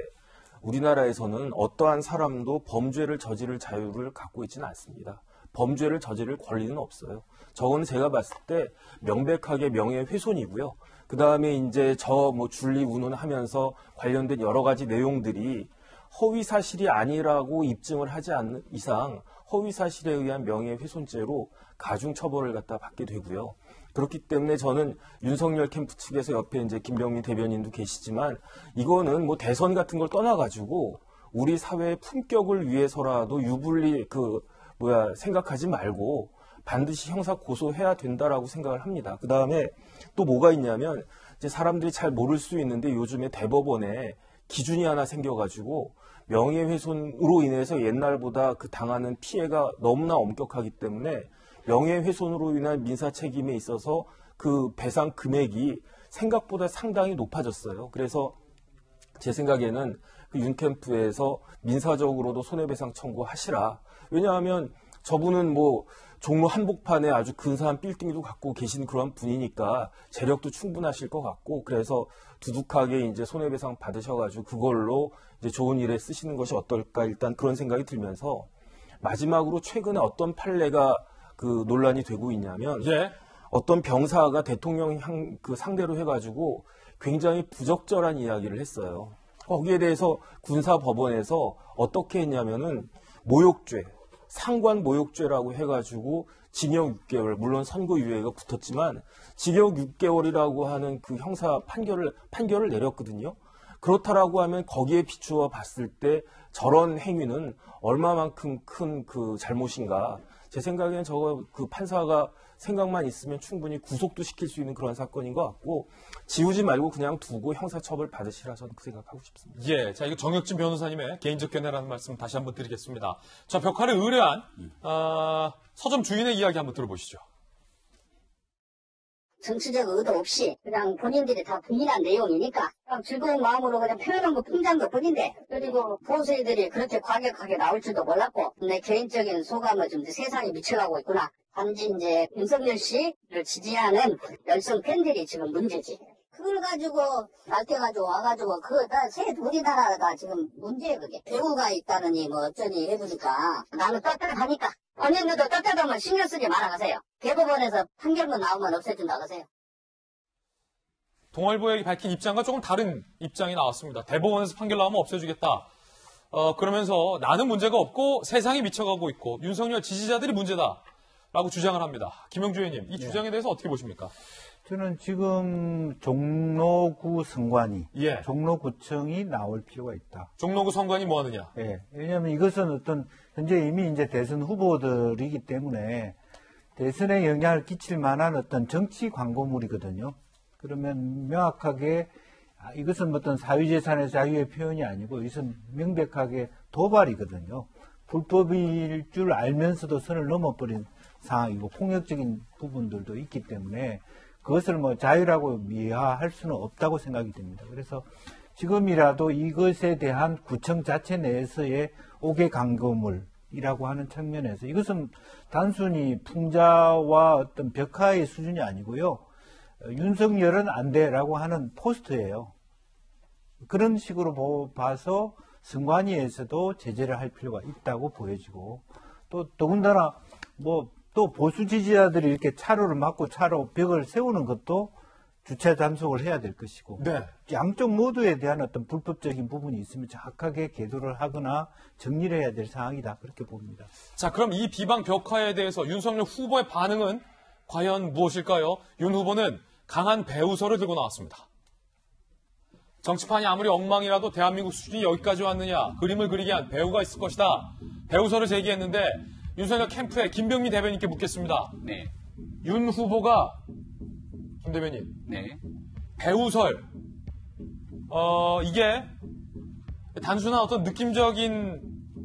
우리나라에서는 어떠한 사람도 범죄를 저지를 자유를 갖고 있지는 않습니다. 범죄를 저지를 권리는 없어요. 저거는 제가 봤을 때 명백하게 명예훼손이고요. 그 다음에 이제 저 뭐 줄리 운운하면서 관련된 여러 가지 내용들이 허위 사실이 아니라고 입증을 하지 않는 이상 허위 사실에 의한 명예훼손죄로 가중 처벌을 갖다 받게 되고요. 그렇기 때문에 저는 윤석열 캠프 측에서 옆에 이제 김병민 대변인도 계시지만 이거는 뭐 대선 같은 걸 떠나가지고 우리 사회의 품격을 위해서라도 유불리 그 뭐야 생각하지 말고 반드시 형사 고소해야 된다라고 생각을 합니다. 그 다음에 또 뭐가 있냐면 이제 사람들이 잘 모를 수 있는데 요즘에 대법원에 기준이 하나 생겨가지고 명예훼손으로 인해서 옛날보다 그 당하는 피해가 너무나 엄격하기 때문에 명예훼손으로 인한 민사 책임에 있어서 그 배상 금액이 생각보다 상당히 높아졌어요. 그래서 제 생각에는 그 윤캠프에서 민사적으로도 손해배상 청구하시라. 왜냐하면 저분은 뭐 종로 한복판에 아주 근사한 빌딩도 갖고 계신 그런 분이니까 재력도 충분하실 것 같고 그래서 두둑하게 이제 손해배상 받으셔가지고 그걸로 이제 좋은 일에 쓰시는 것이 어떨까 일단 그런 생각이 들면서 마지막으로 최근에 어떤 판례가 그 논란이 되고 있냐면 예. 어떤 병사가 대통령 향, 그 상대로 해가지고 굉장히 부적절한 이야기를 했어요. 거기에 대해서 군사법원에서 어떻게 했냐면은 모욕죄, 상관 모욕죄라고 해가지고 징역 육 개월, 물론 선고유예가 붙었지만 징역 육 개월이라고 하는 그 형사 판결을 판결을 내렸거든요. 그렇다라고 하면 거기에 비추어 봤을 때 저런 행위는 얼마만큼 큰 그 잘못인가. 제 생각에는 저거 그 판사가 생각만 있으면 충분히 구속도 시킬 수 있는 그런 사건인 것 같고 지우지 말고 그냥 두고 형사처벌 받으시라 저는 그 생각하고 싶습니다. 예, 자 이거 정혁진 변호사님의 개인적 견해라는 말씀 다시 한번 드리겠습니다. 자 벽화를 의뢰한 어, 서점 주인의 이야기 한번 들어보시죠. 정치적 의도 없이 그냥 본인들이 다 부인한 내용이니까 그냥 즐거운 마음으로 그냥 표현한 것 풍자한 것 뿐인데 그리고 보수들이 그렇게 과격하게 나올 줄도 몰랐고 내 개인적인 소감을 좀 세상에 미쳐가고 있구나. 단지 이제 윤석열 씨를 지지하는 열성 팬들이 지금 문제지. 그걸 가지고 날뛰어가지고 와가지고 그새 우리나라가 지금 문제예요 그게. 배우가 있다느니 뭐 어쩌니 해보니까 나는 떳떳하니까 언론들도 떳떳하면 신경 쓰지 말아가세요. 대법원에서 판결문 나오면 없애준다고 하세요. 동아일보에 밝힌 입장과 조금 다른 입장이 나왔습니다. 대법원에서 판결 나오면 없애주겠다. 어, 그러면서 나는 문제가 없고 세상이 미쳐가고 있고 윤석열 지지자들이 문제다라고 주장을 합니다. 김영주 의원님, 이 주장에 대해서 어떻게 보십니까? 저는 지금 종로구 선관위, 예. 종로구청이 나올 필요가 있다. 종로구 선관위 뭐 하느냐? 예. 왜냐하면 이것은 어떤 현재 이미 이제 대선 후보들이기 때문에 대선에 영향을 끼칠 만한 어떤 정치 광고물이거든요. 그러면 명확하게 아, 이것은 어떤 사유재산의 자유의 표현이 아니고 이것은 명백하게 도발이거든요. 불법일 줄 알면서도 선을 넘어버린 상황이고 폭력적인 부분들도 있기 때문에 그것을 뭐 자유라고 미화할 수는 없다고 생각이 됩니다. 그래서 지금이라도 이것에 대한 구청 자체 내에서의 옥외 광고물이라고 하는 측면에서 이것은 단순히 풍자와 어떤 벽화의 수준이 아니고요. 윤석열은 안 돼라고 하는 포스트예요. 그런 식으로 봐서 선관위에서도 제재를 할 필요가 있다고 보여지고 또 더군다나 뭐 또 보수 지지자들이 이렇게 차로를 막고 차로 벽을 세우는 것도 주체 단속을 해야 될 것이고 네. 양쪽 모두에 대한 어떤 불법적인 부분이 있으면 정확하게 계도를 하거나 정리를 해야 될 상황이다 그렇게 봅니다. 자, 그럼 이 비방 벽화에 대해서 윤석열 후보의 반응은 과연 무엇일까요? 윤 후보는 강한 배우설을 들고 나왔습니다. 정치판이 아무리 엉망이라도 대한민국 수준이 여기까지 왔느냐, 그림을 그리게 한 배우가 있을 것이다. 배우설을 제기했는데 윤석열 캠프의 김병미 대변인께 묻겠습니다. 네. 윤 후보가 김 대변인. 네. 배우설. 어, 이게 단순한 어떤 느낌적인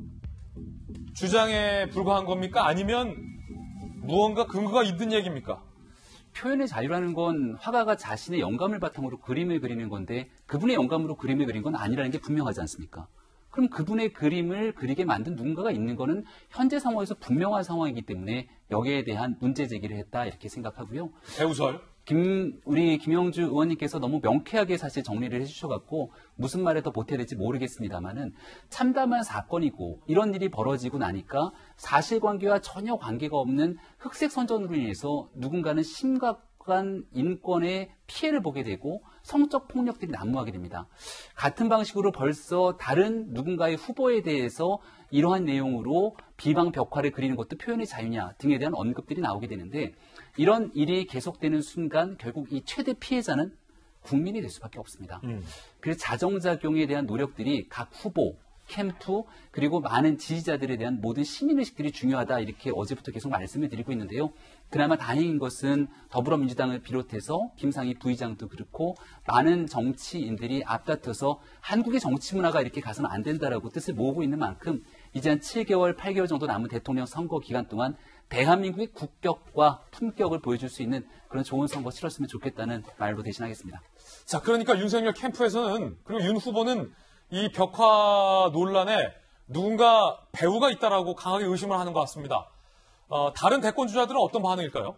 주장에 불과한 겁니까? 아니면 무언가 근거가 있는 얘기입니까? 표현의 자유라는 건 화가가 자신의 영감을 바탕으로 그림을 그리는 건데 그분의 영감으로 그림을 그린 건 아니라는 게 분명하지 않습니까? 그럼 그분의 그림을 그리게 만든 누군가가 있는 거는 현재 상황에서 분명한 상황이기 때문에 여기에 대한 문제 제기를 했다 이렇게 생각하고요. 배우설. 김, 우리 김영주 의원님께서 너무 명쾌하게 사실 정리를 해주셔갖고 무슨 말에 더 보태야 될지 모르겠습니다만은 참담한 사건이고 이런 일이 벌어지고 나니까 사실관계와 전혀 관계가 없는 흑색 선전으로 인해서 누군가는 심각한 인권의 피해를 보게 되고 성적 폭력들이 난무하게 됩니다. 같은 방식으로 벌써 다른 누군가의 후보에 대해서 이러한 내용으로 비방 벽화를 그리는 것도 표현의 자유냐 등에 대한 언급들이 나오게 되는데 이런 일이 계속되는 순간 결국 이 최대 피해자는 국민이 될 수밖에 없습니다. 음. 그래서 자정작용에 대한 노력들이 각 후보, 캠프 그리고 많은 지지자들에 대한 모든 시민의식들이 중요하다 이렇게 어제부터 계속 말씀을 드리고 있는데요. 그나마 다행인 것은 더불어민주당을 비롯해서 김상희 부의장도 그렇고 많은 정치인들이 앞다퉈서 한국의 정치 문화가 이렇게 가서는 안 된다라고 뜻을 모으고 있는 만큼 이제 한 칠 개월, 팔 개월 정도 남은 대통령 선거 기간 동안 대한민국의 국격과 품격을 보여줄 수 있는 그런 좋은 선거 치렀으면 좋겠다는 말로 대신하겠습니다. 자, 그러니까 윤석열 캠프에서는 그리고 윤 후보는 이 벽화 논란에 누군가 배우가 있다라고 강하게 의심을 하는 것 같습니다. 어, 다른 대권 주자들은 어떤 반응일까요?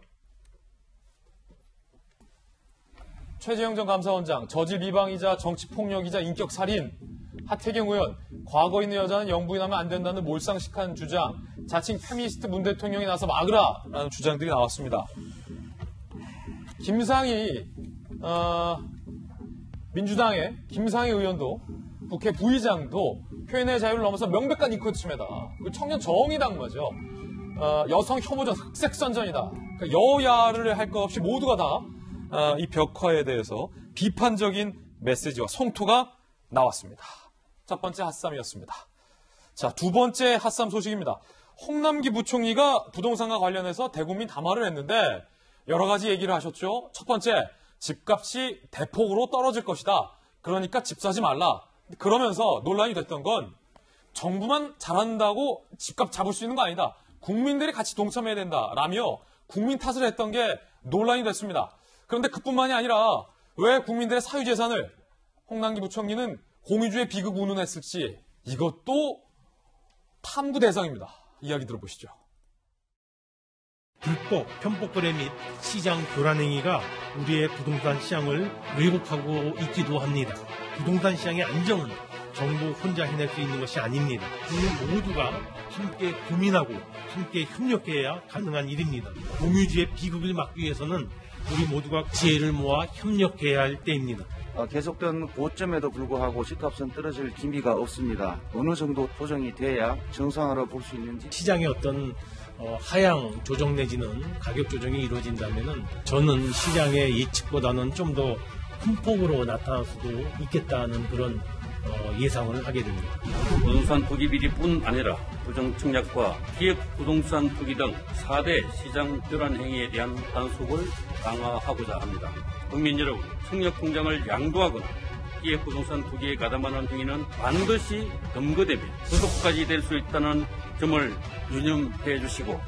최재형 전 감사원장, 저질 비방이자 정치폭력이자 인격살인, 하태경 의원, 과거 있는 여자는 영부인하면 안 된다는 몰상식한 주장, 자칭 페미니스트 문 대통령이 나서 막으라라는 주장들이 나왔습니다. 김상희, 어, 민주당의 김상희 의원도 국회 부의장도 표현의 자유를 넘어서 명백한 인권 침해다. 청년 정의당마저 어, 여성 혐오전, 흑색선전이다. 그러니까 여야를 할 것 없이 모두가 다 이 어, 벽화에 대해서 비판적인 메시지와 성토가 나왔습니다. 첫 번째 핫삼이었습니다. 자, 두 번째 핫삼 소식입니다. 홍남기 부총리가 부동산과 관련해서 대국민 담화를 했는데 여러 가지 얘기를 하셨죠. 첫 번째, 집값이 대폭으로 떨어질 것이다. 그러니까 집 사지 말라. 그러면서 논란이 됐던 건 정부만 잘한다고 집값 잡을 수 있는 거 아니다. 국민들이 같이 동참해야 된다라며 국민 탓을 했던 게 논란이 됐습니다. 그런데 그뿐만이 아니라 왜 국민들의 사유재산을 홍남기 부총리는 공유주의 비극 운운했을지 이것도 탐구 대상입니다. 이야기 들어보시죠. 불법 편법 거래 및 시장 교란 행위가 우리의 부동산 시장을 왜곡하고 있기도 합니다. 부동산 시장의 안정은 정부 혼자 해낼 수 있는 것이 아닙니다. 국민 모두가 함께 고민하고 함께 협력해야 가능한 일입니다. 공유주의 비극을 막기 위해서는 우리 모두가 지혜를 모아 협력해야 할 때입니다. 계속된 고점에도 불구하고 집값은 떨어질 기미가 없습니다. 어느 정도 조정이 돼야 정상화로 볼 수 있는지. 시장의 어떤 어, 하향 조정 내지는 가격 조정이 이루어진다면은 저는 시장의 예측보다는 좀 더 큰 폭으로 나타날 수도 있겠다는 그런 어, 예상을 하게 됩니다. 부동산 투기 비리뿐 아니라 부정 청약과 기획 부동산 투기 등 사 대 시장 교란 행위에 대한 단속을 강화하고자 합니다. 국민 여러분, 청약 공장을 양도하거나 기획 부동산 투기에 가담하는 행위는 반드시 검거되며 구속까지 될 수 있다는 점을 유념해 주시고.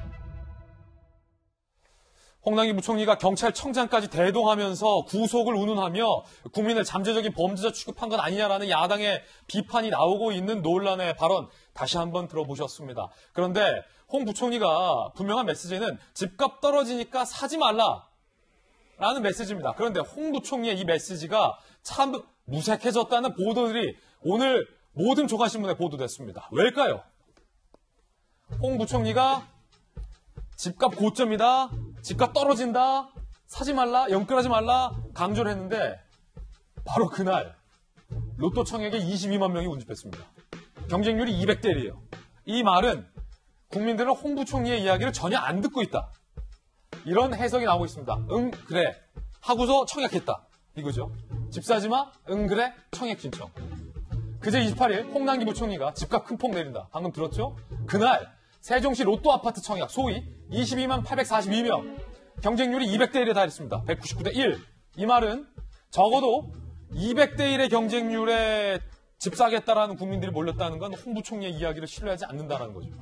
홍남기 부총리가 경찰청장까지 대동하면서 구속을 운운하며 국민을 잠재적인 범죄자 취급한 것 아니냐라는 야당의 비판이 나오고 있는 논란의 발언 다시 한번 들어보셨습니다. 그런데 홍 부총리가 분명한 메시지는 집값 떨어지니까 사지 말라라는 메시지입니다. 그런데 홍 부총리의 이 메시지가 참 무색해졌다는 보도들이 오늘 모든 조간신문에 보도됐습니다. 왜일까요? 홍 부총리가 집값 고점이다, 집값 떨어진다, 사지 말라, 영끌하지 말라 강조를 했는데 바로 그날 로또 청약에 이십이만 명이 운집했습니다. 경쟁률이 이백 대 일이에요. 이 말은 국민들은 홍 부총리의 이야기를 전혀 안 듣고 있다. 이런 해석이 나오고 있습니다. 응, 그래. 하고서 청약했다. 이거죠. 집 사지 마? 응, 그래. 청약 신청. 그제 이십팔 일 홍남기 부총리가 집값 큰 폭 내린다. 방금 들었죠? 그날 세종시 로또 아파트 청약 소위 이십이만 팔백사십이 명 경쟁률이 이백 대 일에 달했습니다. 백구십구 대 일. 이 말은 적어도 이백 대 일의 경쟁률에 집 사겠다라는 국민들이 몰렸다는 건 홍 부총리의 이야기를 신뢰하지 않는다는 거죠.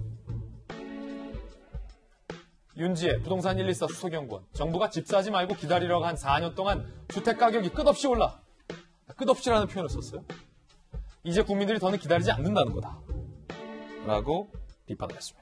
윤지혜 부동산 일일사 수석연구원. 정부가 집 사지 말고 기다리라고 한 사 년 동안 주택가격이 끝없이 올라. 끝없이라는 표현을 썼어요. 이제 국민들이 더는 기다리지 않는다는 거다. 라고 비판을 했습니다.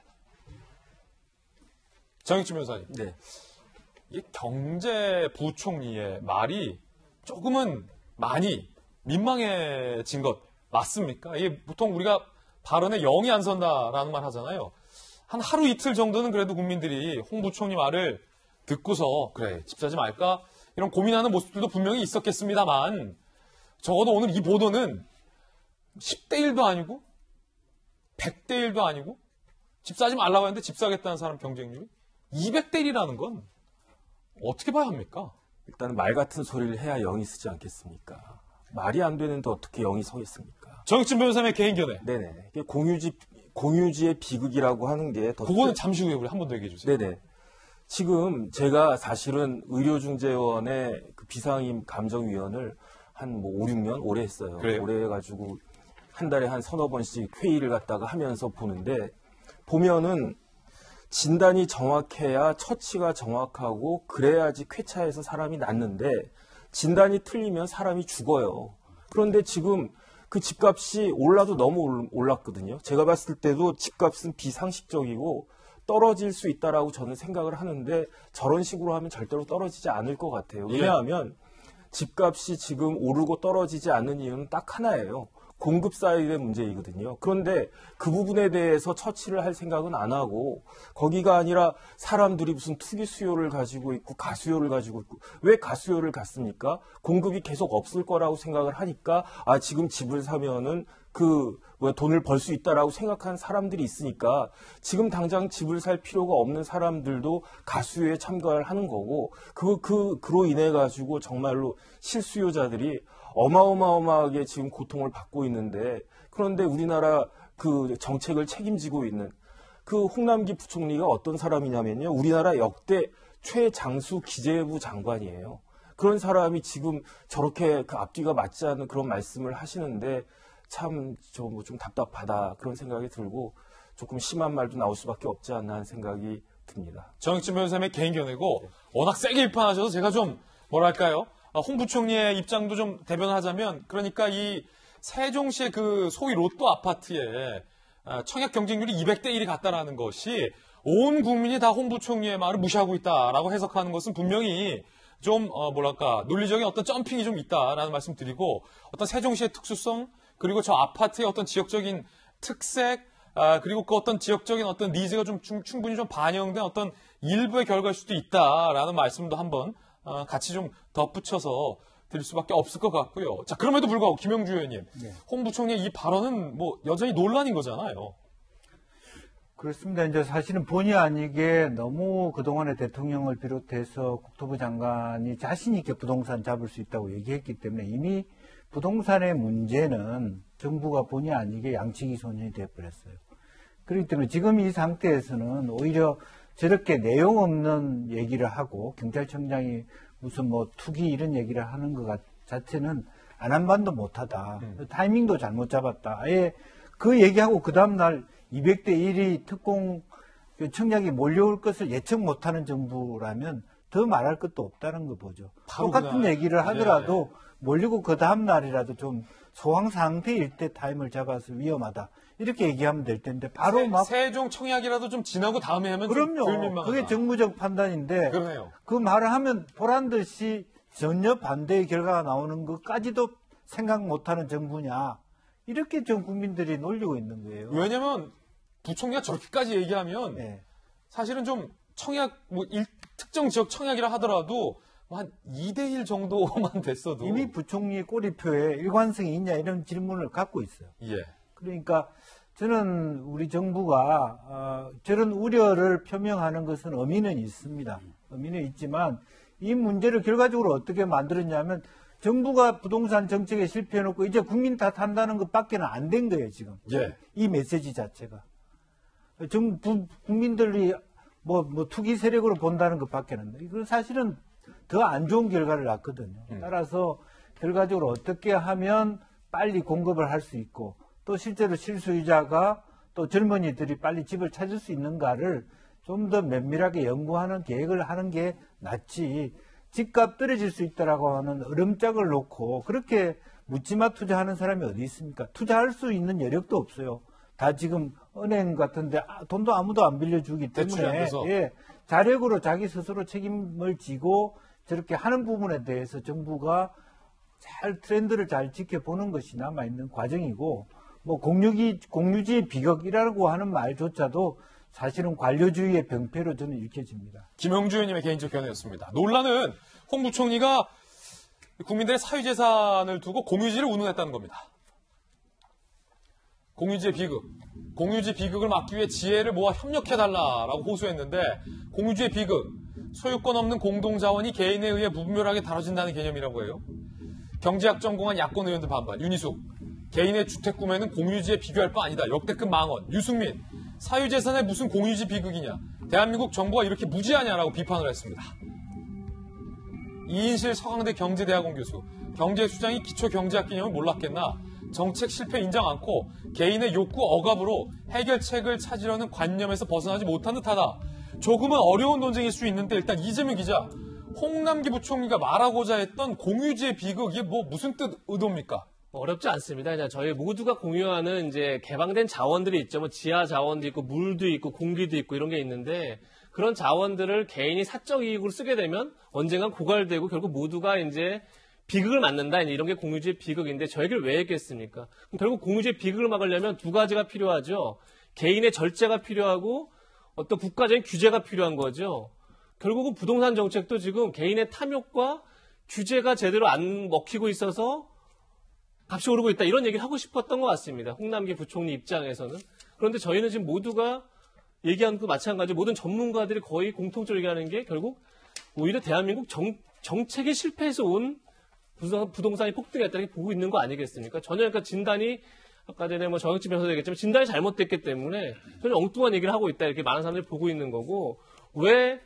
정익준 변호사님. 네. 이 경제부총리의 말이 조금은 많이 민망해진 것 맞습니까? 이게 보통 우리가 발언에 영이 안 선다라는 말 하잖아요. 한 하루 이틀 정도는 그래도 국민들이 홍 부총리 말을 듣고서 그래 집 사지 말까? 이런 고민하는 모습들도 분명히 있었겠습니다만 적어도 오늘 이 보도는 십 대 일도 아니고 백 대 일도 아니고 집 사지 말라고 했는데 집 사겠다는 사람 경쟁률이 이백 대 일이라는 건 어떻게 봐야 합니까? 일단 말 같은 소리를 해야 영이 쓰지 않겠습니까? 말이 안 되는데 어떻게 영이 서겠습니까? 정익준 변호사의 개인 견해. 네네. 공유지, 공유지의 비극이라고 하는 게 더. 그거는 잠시 후에 우리 한 번 더 얘기해 주세요. 네네. 지금 제가 사실은 의료중재원의 그 비상임 감정위원을 한 뭐 오, 육 년 오래 했어요. 그래요? 오래 해가지고 한 달에 한 서너 번씩 회의를 갖다가 하면서 보는데 보면은 진단이 정확해야 처치가 정확하고 그래야지 쾌차해서 사람이 낫는데 진단이 틀리면 사람이 죽어요. 그런데 지금 그 집값이 올라도 너무 올랐거든요. 제가 봤을 때도 집값은 비상식적이고 떨어질 수 있다라고 저는 생각을 하는데 저런 식으로 하면 절대로 떨어지지 않을 것 같아요. 왜냐하면 집값이 지금 오르고 떨어지지 않는 이유는 딱 하나예요. 공급 사이드의 문제이거든요. 그런데 그 부분에 대해서 처치를 할 생각은 안 하고 거기가 아니라 사람들이 무슨 투기 수요를 가지고 있고 가수요를 가지고 있고 왜 가수요를 갖습니까? 공급이 계속 없을 거라고 생각을 하니까 아 지금 집을 사면은 그 뭐 돈을 벌 수 있다라고 생각하는 사람들이 있으니까 지금 당장 집을 살 필요가 없는 사람들도 가수요에 참가를 하는 거고 그, 그, 그로 인해 가지고 정말로 실수요자들이 어마어마하게 지금 고통을 받고 있는데 그런데 우리나라 그 정책을 책임지고 있는 그 홍남기 부총리가 어떤 사람이냐면요. 우리나라 역대 최장수 기재부 장관이에요. 그런 사람이 지금 저렇게 그 앞뒤가 맞지 않는 그런 말씀을 하시는데 참 저 뭐 좀 답답하다 그런 생각이 들고 조금 심한 말도 나올 수밖에 없지 않나 하는 생각이 듭니다. 정익진 변호사님의 개인 견해고 워낙 세게 비판하셔서 제가 좀 뭐랄까요? 홍 부총리의 입장도 좀 대변하자면 그러니까 이 세종시의 그 소위 로또 아파트에 청약 경쟁률이 이백 대 일이 갔다라는 것이 온 국민이 다 홍 부총리의 말을 무시하고 있다라고 해석하는 것은 분명히 좀 어, 뭐랄까 논리적인 어떤 점핑이 좀 있다라는 말씀 드리고 어떤 세종시의 특수성 그리고 저 아파트의 어떤 지역적인 특색 아, 그리고 그 어떤 지역적인 어떤 니즈가 좀 충, 충분히 좀 반영된 어떤 일부의 결과일 수도 있다라는 말씀도 한번 어, 같이 좀 덧붙여서 드릴 수밖에 없을 것 같고요. 자, 그럼에도 불구하고 김영주 의원님, 네. 홍 부총리의 이 발언은 뭐 여전히 논란인 거잖아요. 그렇습니다. 이제 사실은 본의 아니게 너무 그동안에 대통령을 비롯해서 국토부 장관이 자신 있게 부동산 잡을 수 있다고 얘기했기 때문에 이미 부동산의 문제는 정부가 본의 아니게 양치기 소년이 되어버렸어요. 그렇기 때문에 지금 이 상태에서는 오히려 저렇게 내용 없는 얘기를 하고 경찰청장이 무슨 뭐 투기 이런 얘기를 하는 것 자체는 안 한 반도 못하다. 음. 타이밍도 잘못 잡았다. 아예 그 얘기하고 그 다음날 이백 대 일이 특공 청약이 몰려올 것을 예측 못하는 정부라면 더 말할 것도 없다는 거 보죠. 똑같은 그날. 얘기를 하더라도 네. 몰리고 그 다음날이라도 좀 소황 상태일 때 타임을 잡아서 위험하다. 이렇게 얘기하면 될 텐데 바로 세, 막 세종 청약이라도 좀 지나고 다음에 하면 그럼요. 좀 민망하다. 그게 정무적 판단인데 그러네요. 그 말을 하면 보란 듯이 전혀 반대의 결과가 나오는 것까지도 생각 못하는 정부냐 이렇게 좀 국민들이 놀리고 있는 거예요. 왜냐하면 부총리가 저렇게까지 얘기하면 네. 사실은 좀 청약 뭐 일, 특정 지역 청약이라 하더라도 한 이 대 일 정도만 됐어도 이미 부총리의 꼬리표에 일관성이 있냐 이런 질문을 갖고 있어요. 예. 그러니까 저는 우리 정부가 어, 저런 우려를 표명하는 것은 의미는 있습니다. 의미는 있지만 이 문제를 결과적으로 어떻게 만들었냐면 정부가 부동산 정책에 실패해놓고 이제 국민 탓한다는 것밖에는 안 된 거예요 지금. 예. 이 메시지 자체가. 정, 부, 국민들이 뭐, 뭐 투기 세력으로 본다는 것밖에는. 이건 사실은 더 안 좋은 결과를 낳거든요. 음. 따라서 결과적으로 어떻게 하면 빨리 공급을 할 수 있고 또 실제로 실수요자가 또 젊은이들이 빨리 집을 찾을 수 있는가를 좀 더 면밀하게 연구하는 계획을 하는 게 낫지 집값 떨어질 수 있다라고 하는 얼음짝을 놓고 그렇게 묻지마 투자하는 사람이 어디 있습니까? 투자할 수 있는 여력도 없어요. 다 지금 은행 같은데 돈도 아무도 안 빌려주기 때문에 예, 자력으로 자기 스스로 책임을 지고 저렇게 하는 부분에 대해서 정부가 잘 트렌드를 잘 지켜보는 것이 남아있는 과정이고 뭐 공유기, 공유지의 비극이라고 하는 말조차도 사실은 관료주의의 병폐로 저는 읽혀집니다. 김영주 의원님의 개인적 견해였습니다. 논란은 홍 부총리가 국민들의 사유재산을 두고 공유지를 운운했다는 겁니다. 공유지의 비극, 공유지 비극을 막기 위해 지혜를 모아 협력해달라라고 호소했는데 공유지의 비극, 소유권 없는 공동자원이 개인에 의해 무분별하게 다뤄진다는 개념이라고 해요. 경제학 전공한 야권 의원들 반발, 윤희숙, 개인의 주택 구매는 공유지에 비교할 바 아니다. 역대급 망언, 유승민, 사유재산에 무슨 공유지 비극이냐. 대한민국 정부가 이렇게 무지하냐라고 비판을 했습니다. 이인실 서강대 경제대학원 교수, 경제수장이 기초경제학 개념을 몰랐겠나. 정책 실패 인정 않고 개인의 욕구 억압으로 해결책을 찾으려는 관념에서 벗어나지 못한 듯하다. 조금은 어려운 논쟁일 수 있는데 일단 이재명 기자, 홍남기 부총리가 말하고자 했던 공유지의 비극, 이게 뭐 무슨 뜻 의도입니까? 어렵지 않습니다. 그냥 저희 모두가 공유하는 이제 개방된 자원들이 있죠. 뭐 지하 자원도 있고 물도 있고 공기도 있고 이런 게 있는데 그런 자원들을 개인이 사적 이익으로 쓰게 되면 언젠간 고갈되고 결국 모두가 이제 비극을 맞는다. 이런 게 공유지의 비극인데 저 얘기를 왜 했겠습니까? 그럼 결국 공유지의 비극을 막으려면 두 가지가 필요하죠. 개인의 절제가 필요하고 어떤 국가적인 규제가 필요한 거죠. 결국은 부동산 정책도 지금 개인의 탐욕과 규제가 제대로 안 먹히고 있어서 값이 오르고 있다. 이런 얘기를 하고 싶었던 것 같습니다. 홍남기 부총리 입장에서는. 그런데 저희는 지금 모두가 얘기하는 것도 마찬가지로 모든 전문가들이 거의 공통적으로 얘기하는 게 결국 오히려 대한민국 정, 정책에 실패해서 온 부동산이 폭등했다는 게 보고 있는 거 아니겠습니까? 전혀 그러니까 진단이 아까 전에 뭐 정혁집에서도 얘기했지만 진단이 잘못됐기 때문에 저는 엉뚱한 얘기를 하고 있다 이렇게 많은 사람들이 보고 있는 거고 왜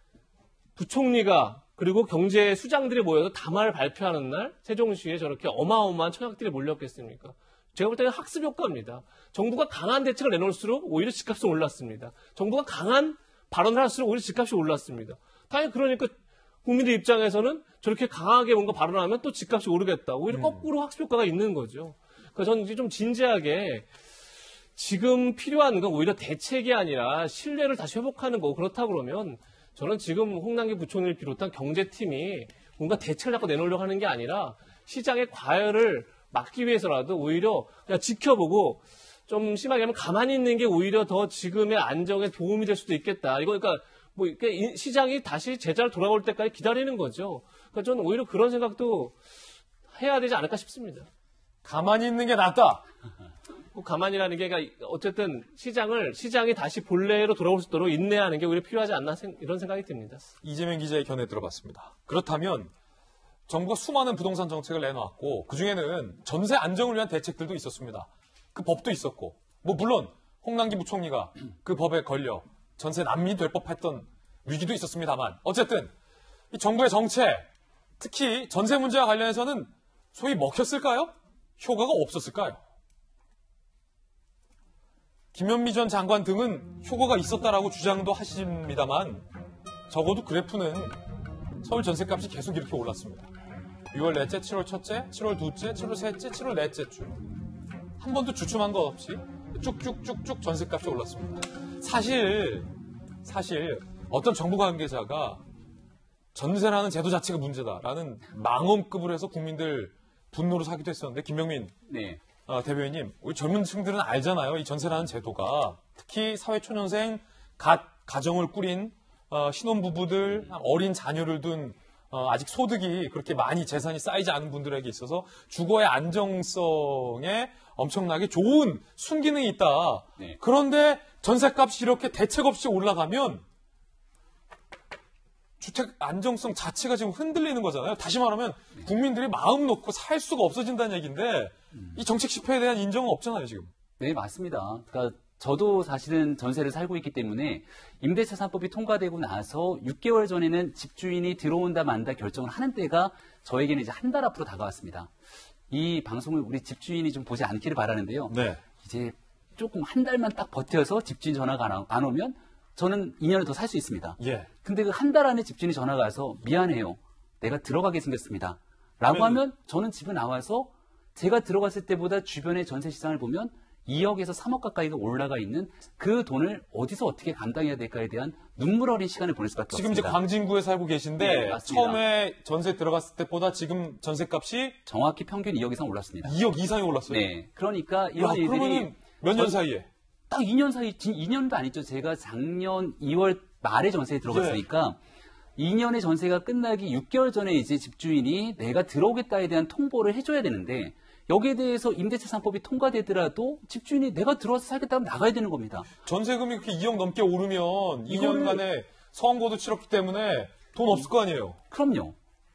부총리가 그리고 경제 수장들이 모여서 담화를 발표하는 날 세종시에 저렇게 어마어마한 청약들이 몰렸겠습니까? 제가 볼 때는 학습 효과입니다. 정부가 강한 대책을 내놓을수록 오히려 집값이 올랐습니다. 정부가 강한 발언을 할수록 오히려 집값이 올랐습니다. 당연히 그러니까 국민들 입장에서는 저렇게 강하게 뭔가 발언하면 또 집값이 오르겠다. 오히려 거꾸로 학습 효과가 있는 거죠. 그러니까 저는 이제 좀 진지하게 지금 필요한 건 오히려 대책이 아니라 신뢰를 다시 회복하는 거고 그렇다고 그러면 저는 지금 홍남기 부총리를 비롯한 경제팀이 뭔가 대책을 자꾸 내놓으려고 하는 게 아니라 시장의 과열을 막기 위해서라도 오히려 그냥 지켜보고 좀 심하게 하면 가만히 있는 게 오히려 더 지금의 안정에 도움이 될 수도 있겠다. 이거 그러니까 뭐 이렇게 시장이 다시 제자로 돌아올 때까지 기다리는 거죠. 그러니까 저는 오히려 그런 생각도 해야 되지 않을까 싶습니다. 가만히 있는 게 낫다. 가만히라는 게 그러니까 어쨌든 시장을 시장이 다시 본래로 돌아올 수 있도록 인내하는 게 오히려 필요하지 않나 이런 생각이 듭니다. 이재명 기자의 견해 들어봤습니다. 그렇다면 정부가 수많은 부동산 정책을 내놓았고 그중에는 전세 안정을 위한 대책들도 있었습니다. 그 법도 있었고 뭐 물론 홍남기 부총리가 그 법에 걸려 전세 난민이 될 법했던 위기도 있었습니다만 어쨌든 이 정부의 정책 특히 전세 문제와 관련해서는 소위 먹혔을까요? 효과가 없었을까요? 김현미 전 장관 등은 효과가 있었다라고 주장도 하십니다만 적어도 그래프는 서울 전세값이 계속 이렇게 올랐습니다. 유월 넷째, 칠월 첫째, 칠월 둘째, 칠월 셋째, 칠월 넷째 주. 한 번도 주춤한 것 없이 쭉쭉쭉쭉 전세값이 올랐습니다. 사실, 사실 어떤 정부 관계자가 전세라는 제도 자체가 문제다라는 망언급을 해서 국민들 분노를 사기도 했었는데 김병민 네. 어, 대변인님, 우리 젊은 층들은 알잖아요. 이 전세라는 제도가 특히 사회초년생 갓 가정을 꾸린 어, 신혼부부들, 어린 자녀를 둔 어, 아직 소득이 그렇게 많이 재산이 쌓이지 않은 분들에게 있어서 주거의 안정성에 엄청나게 좋은 순기능이 있다. 네. 그런데 전세값이 이렇게 대책 없이 올라가면 주택 안정성 자체가 지금 흔들리는 거잖아요. 다시 말하면 국민들이 마음 놓고 살 수가 없어진다는 얘기인데 이 정책 실패에 대한 인정은 없잖아요, 지금. 네, 맞습니다. 그러니까 저도 사실은 전세를 살고 있기 때문에 임대차 삼 법이 통과되고 나서 육 개월 전에는 집주인이 들어온다 만다 결정을 하는 때가 저에게는 이제 한 달 앞으로 다가왔습니다. 이 방송을 우리 집주인이 좀 보지 않기를 바라는데요. 네. 이제 조금 한 달만 딱 버텨서 집주인 전화가 안 오면 저는 이 년을 더 살 수 있습니다. 예. 근데 그 한 달 안에 집주인이 전화가 와서 미안해요. 내가 들어가게 생겼습니다. 라고 그러면... 하면 저는 집에 나와서 제가 들어갔을 때보다 주변의 전세 시장을 보면 이억에서 삼억 가까이가 올라가 있는 그 돈을 어디서 어떻게 감당해야 될까에 대한 눈물 어린 시간을 보낼 수밖에 지금 없습니다. 이제 광진구에 살고 계신데 네, 처음에 전세 들어갔을 때보다 지금 전세값이 정확히 평균 이억 이상 올랐습니다. 이억 이상이 올랐어요? 네. 그러니까 이런 야, 일들이 몇 년 사이에? 딱 이 년 사이, 이 년도 아니죠. 제가 작년 이월 말에 전세에 들어갔으니까 네. 이 년의 전세가 끝나기 육 개월 전에 이제 집주인이 내가 들어오겠다에 대한 통보를 해줘야 되는데 여기에 대해서 임대차 삼 법이 통과되더라도 집주인이 내가 들어와서 살겠다면 나가야 되는 겁니다. 전세금이 그렇게 이억 넘게 오르면 이 년간에 서원고도 치렀기 때문에 돈 없을 거 아니에요? 그럼요.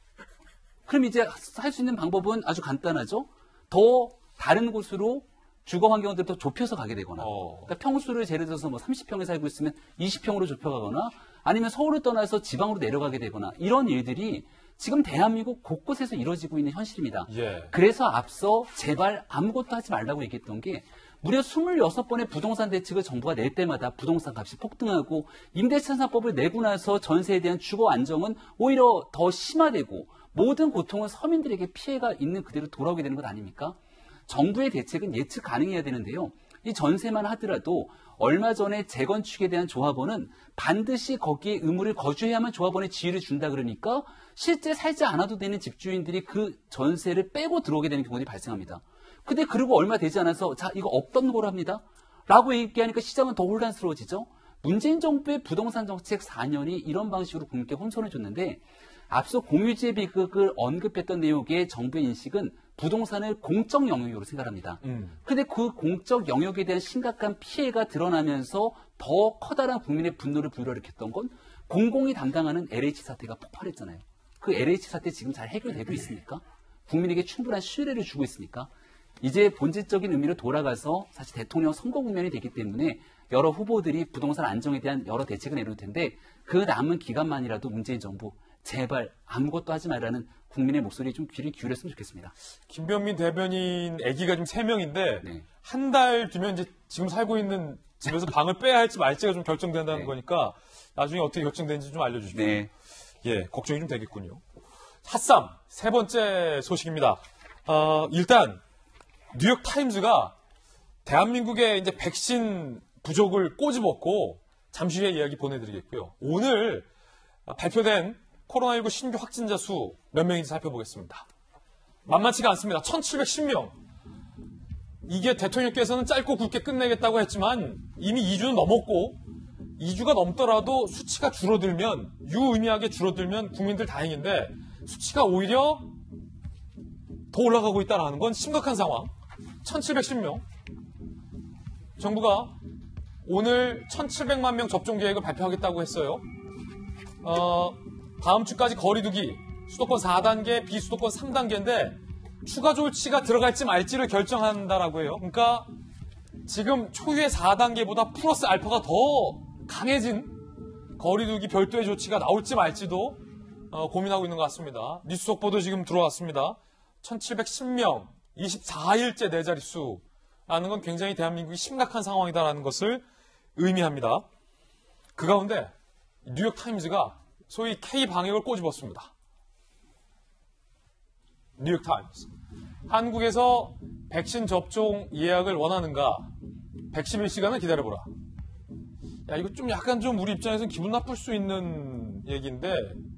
그럼 이제 할 수 있는 방법은 아주 간단하죠. 더 다른 곳으로 주거 환경들을 더 좁혀서 가게 되거나 어. 그러니까 평수를 예를 들어서 뭐 삼십 평에 살고 있으면 이십 평으로 좁혀가거나 아니면 서울을 떠나서 지방으로 내려가게 되거나 이런 일들이 지금 대한민국 곳곳에서 이루어지고 있는 현실입니다. 예. 그래서 앞서 제발 아무것도 하지 말라고 얘기했던 게 무려 스물여섯 번의 부동산 대책을 정부가 낼 때마다 부동산 값이 폭등하고 임대차 삼 법을 내고 나서 전세에 대한 주거 안정은 오히려 더 심화되고 모든 고통은 서민들에게 피해가 있는 그대로 돌아오게 되는 것 아닙니까? 정부의 대책은 예측 가능해야 되는데요. 이 전세만 하더라도 얼마 전에 재건축에 대한 조합원은 반드시 거기에 의무를 거주해야만 조합원의 지위를 준다 그러니까 실제 살지 않아도 되는 집주인들이 그 전세를 빼고 들어오게 되는 경우들이 발생합니다. 근데 그러고 얼마 되지 않아서 자 이거 없던 거로 합니다. 라고 얘기하니까 시장은 더 혼란스러워지죠. 문재인 정부의 부동산 정책 사 년이 이런 방식으로 국민께 혼선을 줬는데 앞서 공유지의 비극을 언급했던 내용의 정부의 인식은 부동산을 공적 영역으로 생각합니다. 그런데 음. 그 공적 영역에 대한 심각한 피해가 드러나면서 더 커다란 국민의 분노를 불러일으켰던 건 공공이 담당하는 엘에이치 사태가 폭발했잖아요. 그 엘에이치 사태 지금 잘 해결되고 있습니까? 국민에게 충분한 신뢰를 주고 있습니까? 이제 본질적인 의미로 돌아가서 사실 대통령 선거 국면이 되기 때문에 여러 후보들이 부동산 안정에 대한 여러 대책을 내놓을 텐데 그 남은 기간만이라도 문재인 정부 제발 아무것도 하지 말라는 국민의 목소리에 좀 귀를 기울였으면 좋겠습니다. 김병민 대변인 아기가 지금 세 명인데 네. 한 달 뒤면 이제 지금 살고 있는 집에서 방을 빼야 할지 말지가 좀 결정된다는 네. 거니까 나중에 어떻게 결정되는지 좀 알려주십시오. 네. 예, 걱정이 좀 되겠군요. 핫삼 세 번째 소식입니다. 어, 일단 뉴욕 타임즈가 대한민국의 이제 백신 부족을 꼬집었고 잠시 후에 이야기 보내드리겠고요. 오늘 발표된 코로나십구 신규 확진자 수 몇 명인지 살펴보겠습니다. 만만치가 않습니다. 천칠백십 명. 이게 대통령께서는 짧고 굵게 끝내겠다고 했지만 이미 이 주는 넘었고 이 주가 넘더라도 수치가 줄어들면 유의미하게 줄어들면 국민들 다행인데 수치가 오히려 더 올라가고 있다는 건 심각한 상황. 천칠백십 명. 정부가 오늘 천칠백만 명 접종 계획을 발표하겠다고 했어요. 어, 다음 주까지 거리두기, 수도권 사 단계, 비수도권 삼 단계인데 추가 조치가 들어갈지 말지를 결정한다라고 해요. 그러니까 지금 초유의 사 단계보다 플러스 알파가 더 강해진 거리두기 별도의 조치가 나올지 말지도 어, 고민하고 있는 것 같습니다. 뉴스 속보도 지금 들어왔습니다. 천칠백십 명, 이십사 일째 네 자릿수라는 건 굉장히 대한민국이 심각한 상황이다라는 것을 의미합니다. 그 가운데 뉴욕타임즈가 소위 K-방역을 꼬집었습니다. 뉴욕타임즈. 한국에서 백신 접종 예약을 원하는가? 백십일 시간을 기다려보라. 야, 이거 좀 약간 좀 우리 입장에서는 기분 나쁠 수 있는 얘기인데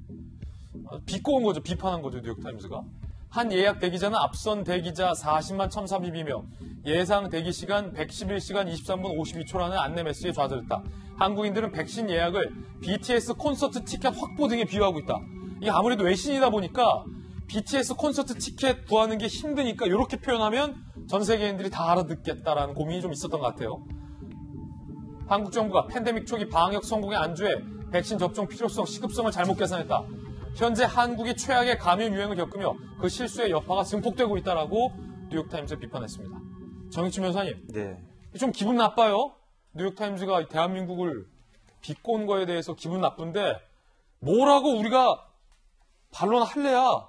비꼬은 거죠. 비판한 거죠. 뉴욕타임즈가. 한 예약 대기자는 앞선 대기자 사십만 천삼십이 명, 예상 대기시간 백십일 시간 이십삼 분 오십이 초라는 안내 메시지에 좌절했다. 한국인들은 백신 예약을 비티에스 콘서트 티켓 확보 등에 비유하고 있다. 이게 아무래도 외신이다 보니까 비티에스 콘서트 티켓 구하는 게 힘드니까 이렇게 표현하면 전 세계인들이 다 알아듣겠다라는 고민이 좀 있었던 것 같아요. 한국 정부가 팬데믹 초기 방역 성공의 안주에 백신 접종 필요성, 시급성을 잘못 계산했다. 현재 한국이 최악의 감염 유행을 겪으며 그 실수의 여파가 증폭되고 있다라고 뉴욕타임즈에 비판했습니다. 정익춘 변호사님, 네. 좀 기분 나빠요? 뉴욕타임즈가 대한민국을 비꼬은 거에 대해서 기분 나쁜데 뭐라고 우리가 반론할래야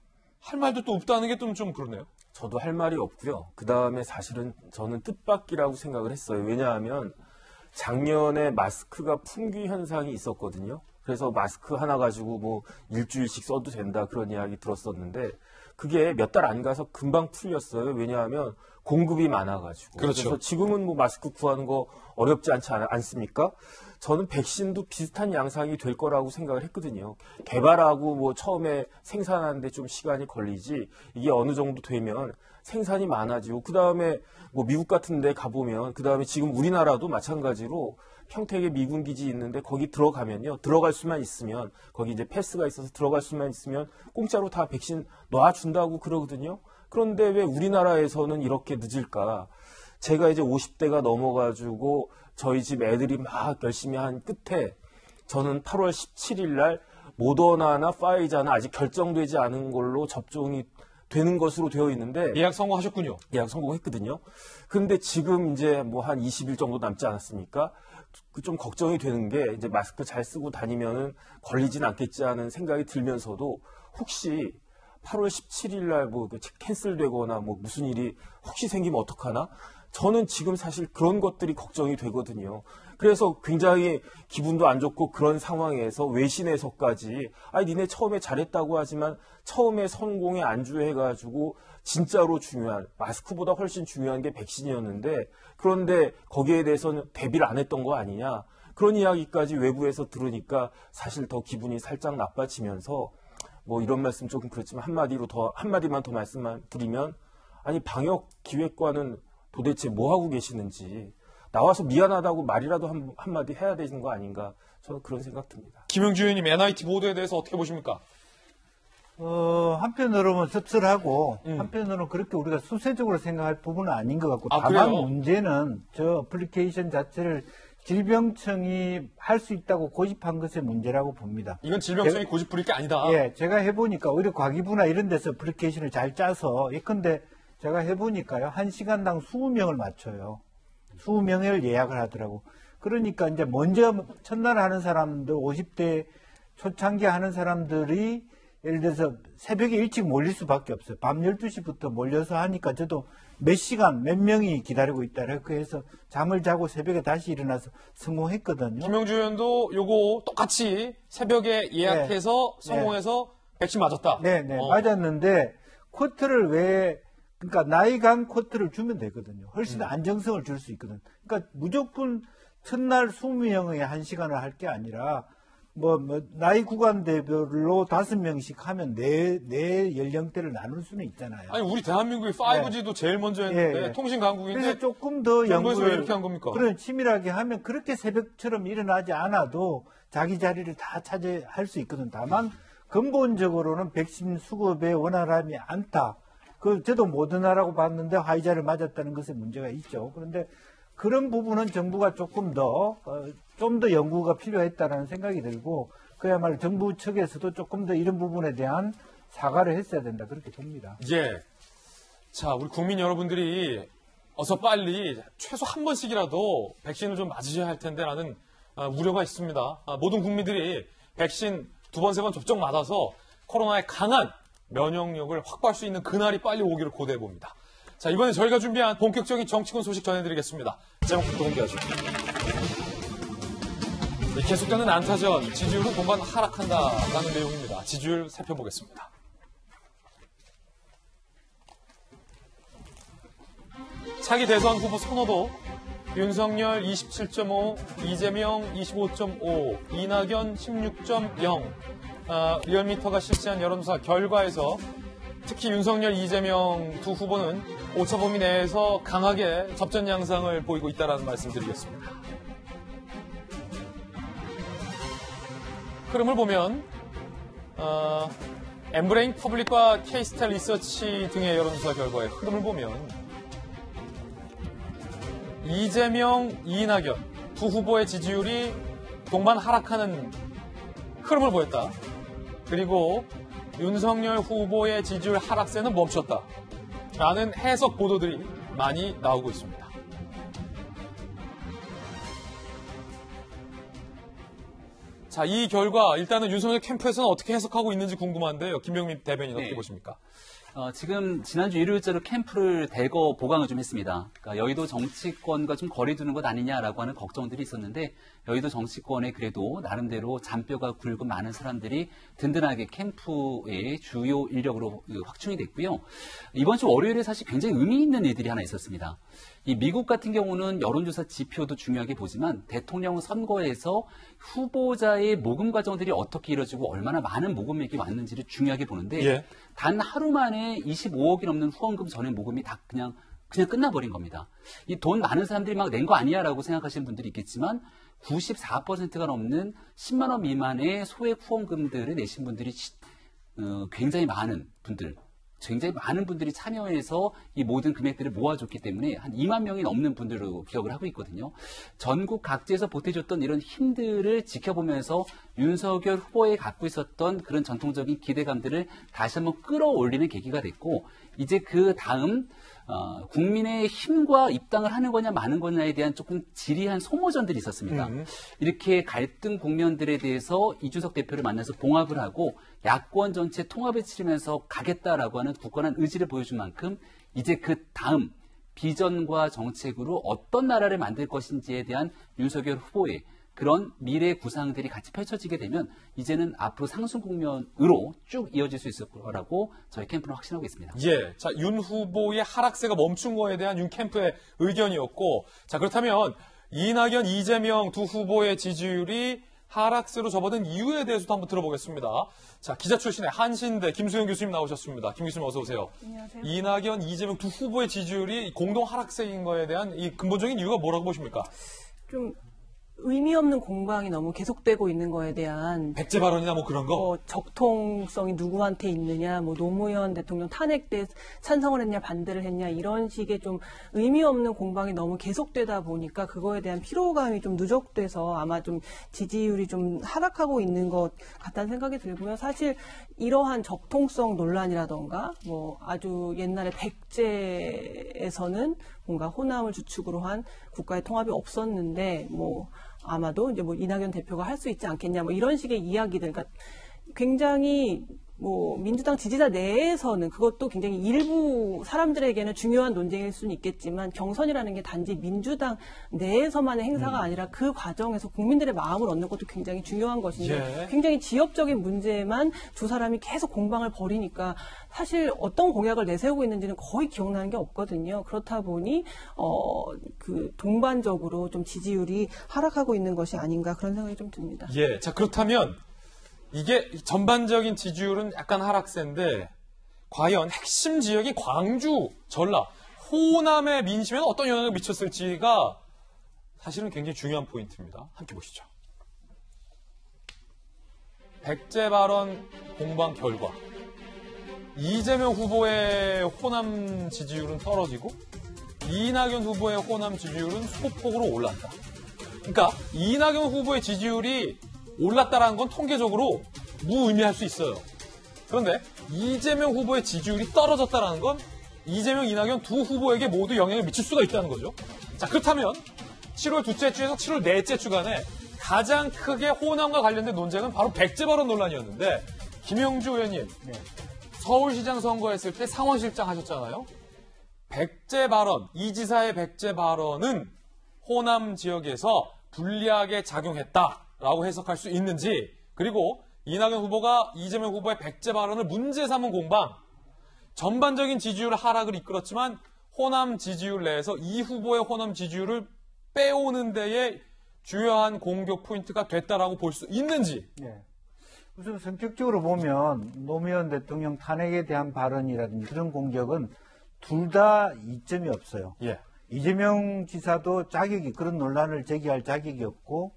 할 말도 또 없다는 게 좀 좀 그러네요. 저도 할 말이 없고요. 그 다음에 사실은 저는 뜻밖이라고 생각을 했어요. 왜냐하면 작년에 마스크가 품귀 현상이 있었거든요. 그래서 마스크 하나 가지고 뭐 일주일씩 써도 된다 그런 이야기 들었었는데 그게 몇 달 안 가서 금방 풀렸어요. 왜냐하면 공급이 많아가지고. 그렇죠. 그래서 지금은 뭐 마스크 구하는 거 어렵지 않지 않, 않습니까? 저는 백신도 비슷한 양상이 될 거라고 생각을 했거든요. 개발하고 뭐 처음에 생산하는데 좀 시간이 걸리지 이게 어느 정도 되면 생산이 많아지고 그 다음에 뭐 미국 같은 데 가보면 그 다음에 지금 우리나라도 마찬가지로 평택에 미군 기지 있는데 거기 들어가면요. 들어갈 수만 있으면 거기 이제 패스가 있어서 들어갈 수만 있으면 공짜로 다 백신 놔준다고 그러거든요. 그런데 왜 우리나라에서는 이렇게 늦을까? 제가 이제 오십 대가 넘어가지고 저희 집 애들이 막 열심히 한 끝에 저는 팔월 십칠일 날 모더나나 파이자나 아직 결정되지 않은 걸로 접종이 되는 것으로 되어 있는데 예약 성공하셨군요. 예약 성공했거든요. 그런데 지금 이제 뭐 한 이십 일 정도 남지 않았습니까? 그 좀 걱정이 되는 게 이제 마스크 잘 쓰고 다니면은 걸리진 않겠지 하는 생각이 들면서도 혹시 팔월 십칠일 날 뭐 캔슬되거나 뭐 무슨 일이 혹시 생기면 어떡하나? 저는 지금 사실 그런 것들이 걱정이 되거든요. 그래서 굉장히 기분도 안 좋고 그런 상황에서 외신에서까지 아니 니네 처음에 잘했다고 하지만 처음에 성공에 안주해가지고 진짜로 중요한 마스크보다 훨씬 중요한 게 백신이었는데 그런데 거기에 대해서는 대비를 안 했던 거 아니냐 그런 이야기까지 외부에서 들으니까 사실 더 기분이 살짝 나빠지면서 뭐 이런 말씀 조금 그렇지만 한마디로 더 한마디만 더 말씀만 드리면 아니 방역 기획관은 도대체 뭐 하고 계시는지 나와서 미안하다고 말이라도 한, 한마디 해야 되는 거 아닌가 저는 그런 생각 듭니다. 김영주 의원님 엔아이티 보도에 대해서 어떻게 보십니까? 어, 한편으로는 씁쓸하고 음. 한편으로는 그렇게 우리가 수세적으로 생각할 부분은 아닌 것 같고 아, 다만 그래요? 문제는 저 어플리케이션 자체를 질병청이 할 수 있다고 고집한 것의 문제라고 봅니다. 이건 질병청이 고집 부릴 게 아니다. 예, 제가 해보니까 오히려 과기부나 이런 데서 어플리케이션을 잘 짜서 예컨대 제가 해보니까요, 한 시간당 이십 명을 맞춰요. 이십 명을 예약을 하더라고. 그러니까 이제 먼저 첫날 하는 사람들, 오십 대 초창기 하는 사람들이 예를 들어서 새벽에 일찍 몰릴 수밖에 없어요. 밤 열두 시부터 몰려서 하니까 저도 몇 시간, 몇 명이 기다리고 있다. 그래서 잠을 자고 새벽에 다시 일어나서 성공했거든요. 김영주 의원도 요거 똑같이 새벽에 예약해서 네. 성공해서 백신 맞았다. 네, 네, 어. 맞았는데 쿼트를 왜 그러니까 나이 간 쿼트를 주면 되거든요. 훨씬 음. 안정성을 줄 수 있거든. 그러니까 무조건 첫날 이십 명의 한 시간을 할 게 아니라 뭐, 뭐 나이 구간대별로 다섯 명씩 하면 네, 네 연령대를 나눌 수는 있잖아요. 아니 우리 대한민국이 파이브지도 제일 먼저 했는데 예, 예. 통신 강국인데 그래서 조금 더 정부에서 연구를 왜 이렇게 한 겁니까? 그런 치밀하게 하면 그렇게 새벽처럼 일어나지 않아도 자기 자리를 다 차지할 수 있거든. 다만 근본적으로는 백신 수급에 원활함이 않다. 그 저도 모더나라고 봤는데 화이자를 맞았다는 것에 문제가 있죠. 그런데 그런 부분은 정부가 조금 더 좀 더 연구가 필요했다라는 생각이 들고 그야말로 정부 측에서도 조금 더 이런 부분에 대한 사과를 했어야 된다 그렇게 봅니다. 예. 자, 우리 국민 여러분들이 어서 빨리 최소 한 번씩이라도 백신을 좀 맞으셔야 할 텐데라는 아, 우려가 있습니다. 아, 모든 국민들이 백신 두 번, 세 번 접종 맞아서 코로나의 강한 면역력을 확보할 수 있는 그날이 빨리 오기를 고대해 봅니다. 자, 이번에 저희가 준비한 본격적인 정치권 소식 전해드리겠습니다. 제목부터 공개하죠. 계속되는 안타전, 지지율은 동반 하락한다라는 내용입니다. 지지율 살펴보겠습니다. 차기 대선 후보 선호도 윤석열 이십칠 점 오, 이재명 이십오 점 오, 이낙연 십육 점 영. 아, 리얼미터가 실시한 여론조사 결과에서 특히 윤석열, 이재명 두 후보는 오차 범위 내에서 강하게 접전 양상을 보이고 있다는 말씀드리겠습니다. 흐름을 보면 어, 엠브레인 퍼블릭과 K스텔 리서치 등의 여론조사 결과의 흐름을 보면 이재명, 이낙연 두 후보의 지지율이 동반 하락하는 흐름을 보였다. 그리고 윤석열 후보의 지지율 하락세는 멈췄다. 라는 해석 보도들이 많이 나오고 있습니다. 자, 이 결과 일단은 윤석열 캠프에서는 어떻게 해석하고 있는지 궁금한데요. 김병민 대변인 어떻게 네. 보십니까? 어, 지금 지난주 일요일자로 캠프를 대거 보강을 좀 했습니다. 그러니까 여의도 정치권과 좀 거리 두는 것 아니냐라고 하는 걱정들이 있었는데 여의도 정치권에 그래도 나름대로 잔뼈가 굵은 많은 사람들이 든든하게 캠프의 주요 인력으로 확충이 됐고요. 이번 주 월요일에 사실 굉장히 의미 있는 일들이 하나 있었습니다. 이 미국 같은 경우는 여론조사 지표도 중요하게 보지만 대통령 선거에서 후보자의 모금 과정들이 어떻게 이루어지고 얼마나 많은 모금액이 왔는지를 중요하게 보는데 예. 단 하루 만에 이십오억이 넘는 후원금 전액 모금이 다 그냥 그냥 끝나버린 겁니다. 이 돈 많은 사람들이 막 낸 거 아니야라고 생각하시는 분들이 있겠지만 구십사 퍼센트가 넘는 십만 원 미만의 소액 후원금들을 내신 분들이 어, 굉장히 많은 분들, 굉장히 많은 분들이 참여해서 이 모든 금액들을 모아줬기 때문에 한 이만 명이 넘는 분들로 기억을 하고 있거든요. 전국 각지에서 보태줬던 이런 힘들을 지켜보면서 윤석열 후보에 갖고 있었던 그런 전통적인 기대감들을 다시 한번 끌어올리는 계기가 됐고 이제 그 다음 어, 국민의 힘과 입당을 하는 거냐 마는 거냐에 대한 조금 지리한 소모전들이 있었습니다. 음. 이렇게 갈등 국면들에 대해서 이준석 대표를 만나서 봉합을 하고 야권 전체 통합을 치르면서 가겠다라고 하는 굳건한 의지를 보여준 만큼 이제 그 다음 비전과 정책으로 어떤 나라를 만들 것인지에 대한 윤석열 후보의 그런 미래 구상들이 같이 펼쳐지게 되면 이제는 앞으로 상승 국면으로 쭉 이어질 수 있을 거라고 저희 캠프는 확신하고 있습니다. 예. 자, 윤 후보의 하락세가 멈춘 거에 대한 윤 캠프의 의견이었고, 자, 그렇다면 이낙연, 이재명 두 후보의 지지율이 하락세로 접어든 이유에 대해서도 한번 들어보겠습니다. 자, 기자 출신의 한신대 김수영 교수님 나오셨습니다. 김 교수님 어서 오세요. 안녕하세요. 이낙연, 이재명 두 후보의 지지율이 공동 하락세인 거에 대한 이 근본적인 이유가 뭐라고 보십니까? 좀 의미 없는 공방이 너무 계속되고 있는 거에 대한 백제 발언이나 뭐 그런 거? 뭐 적통성이 누구한테 있느냐, 뭐 노무현 대통령 탄핵 때 찬성을 했냐, 반대를 했냐, 이런 식의 좀 의미 없는 공방이 너무 계속되다 보니까 그거에 대한 피로감이 좀 누적돼서 아마 좀 지지율이 좀 하락하고 있는 것 같다는 생각이 들고요. 사실 이러한 적통성 논란이라던가 뭐 아주 옛날에 백제에서는 뭔가 호남을 주축으로 한 국가의 통합이 없었는데 뭐 아마도 이제 뭐 이낙연 대표가 할 수 있지 않겠냐, 뭐 이런 식의 이야기들, 그러니까 굉장히 뭐 민주당 지지자 내에서는 그것도 굉장히 일부 사람들에게는 중요한 논쟁일 수는 있겠지만 경선이라는 게 단지 민주당 내에서만의 행사가 음. 아니라 그 과정에서 국민들의 마음을 얻는 것도 굉장히 중요한 것인데 예. 굉장히 지역적인 문제만 두 사람이 계속 공방을 벌이니까 사실 어떤 공약을 내세우고 있는지는 거의 기억나는 게 없거든요. 그렇다 보니 어, 그 동반적으로 좀 지지율이 하락하고 있는 것이 아닌가 그런 생각이 좀 듭니다. 예, 자 그렇다면 이게 전반적인 지지율은 약간 하락세인데 과연 핵심 지역이 광주, 전라, 호남의 민심에는 어떤 영향을 미쳤을지가 사실은 굉장히 중요한 포인트입니다. 함께 보시죠. 백제 발언 공방 결과 이재명 후보의 호남 지지율은 떨어지고 이낙연 후보의 호남 지지율은 소폭으로 올랐다. 그러니까 이낙연 후보의 지지율이 올랐다라는 건 통계적으로 무의미할 수 있어요. 그런데 이재명 후보의 지지율이 떨어졌다라는 건 이재명, 이낙연 두 후보에게 모두 영향을 미칠 수가 있다는 거죠. 자, 그렇다면 칠월 둘째 주에서 칠월 넷째 주간에 가장 크게 호남과 관련된 논쟁은 바로 백제 발언 논란이었는데 김영주 의원님, 네. 서울시장 선거했을 때 상원실장 하셨잖아요. 백제 발언, 이 지사의 백제 발언은 호남 지역에서 불리하게 작용했다. 라고 해석할 수 있는지, 그리고 이낙연 후보가 이재명 후보의 백제 발언을 문제 삼은 공방, 전반적인 지지율 하락을 이끌었지만 호남 지지율 내에서 이 후보의 호남 지지율을 빼오는 데에 주요한 공격 포인트가 됐다라고 볼 수 있는지. 네. 우선 성격적으로 보면 노무현 대통령 탄핵에 대한 발언이라든지 그런 공격은 둘 다 이점이 없어요. 예. 이재명 지사도 자격이 그런 논란을 제기할 자격이 없고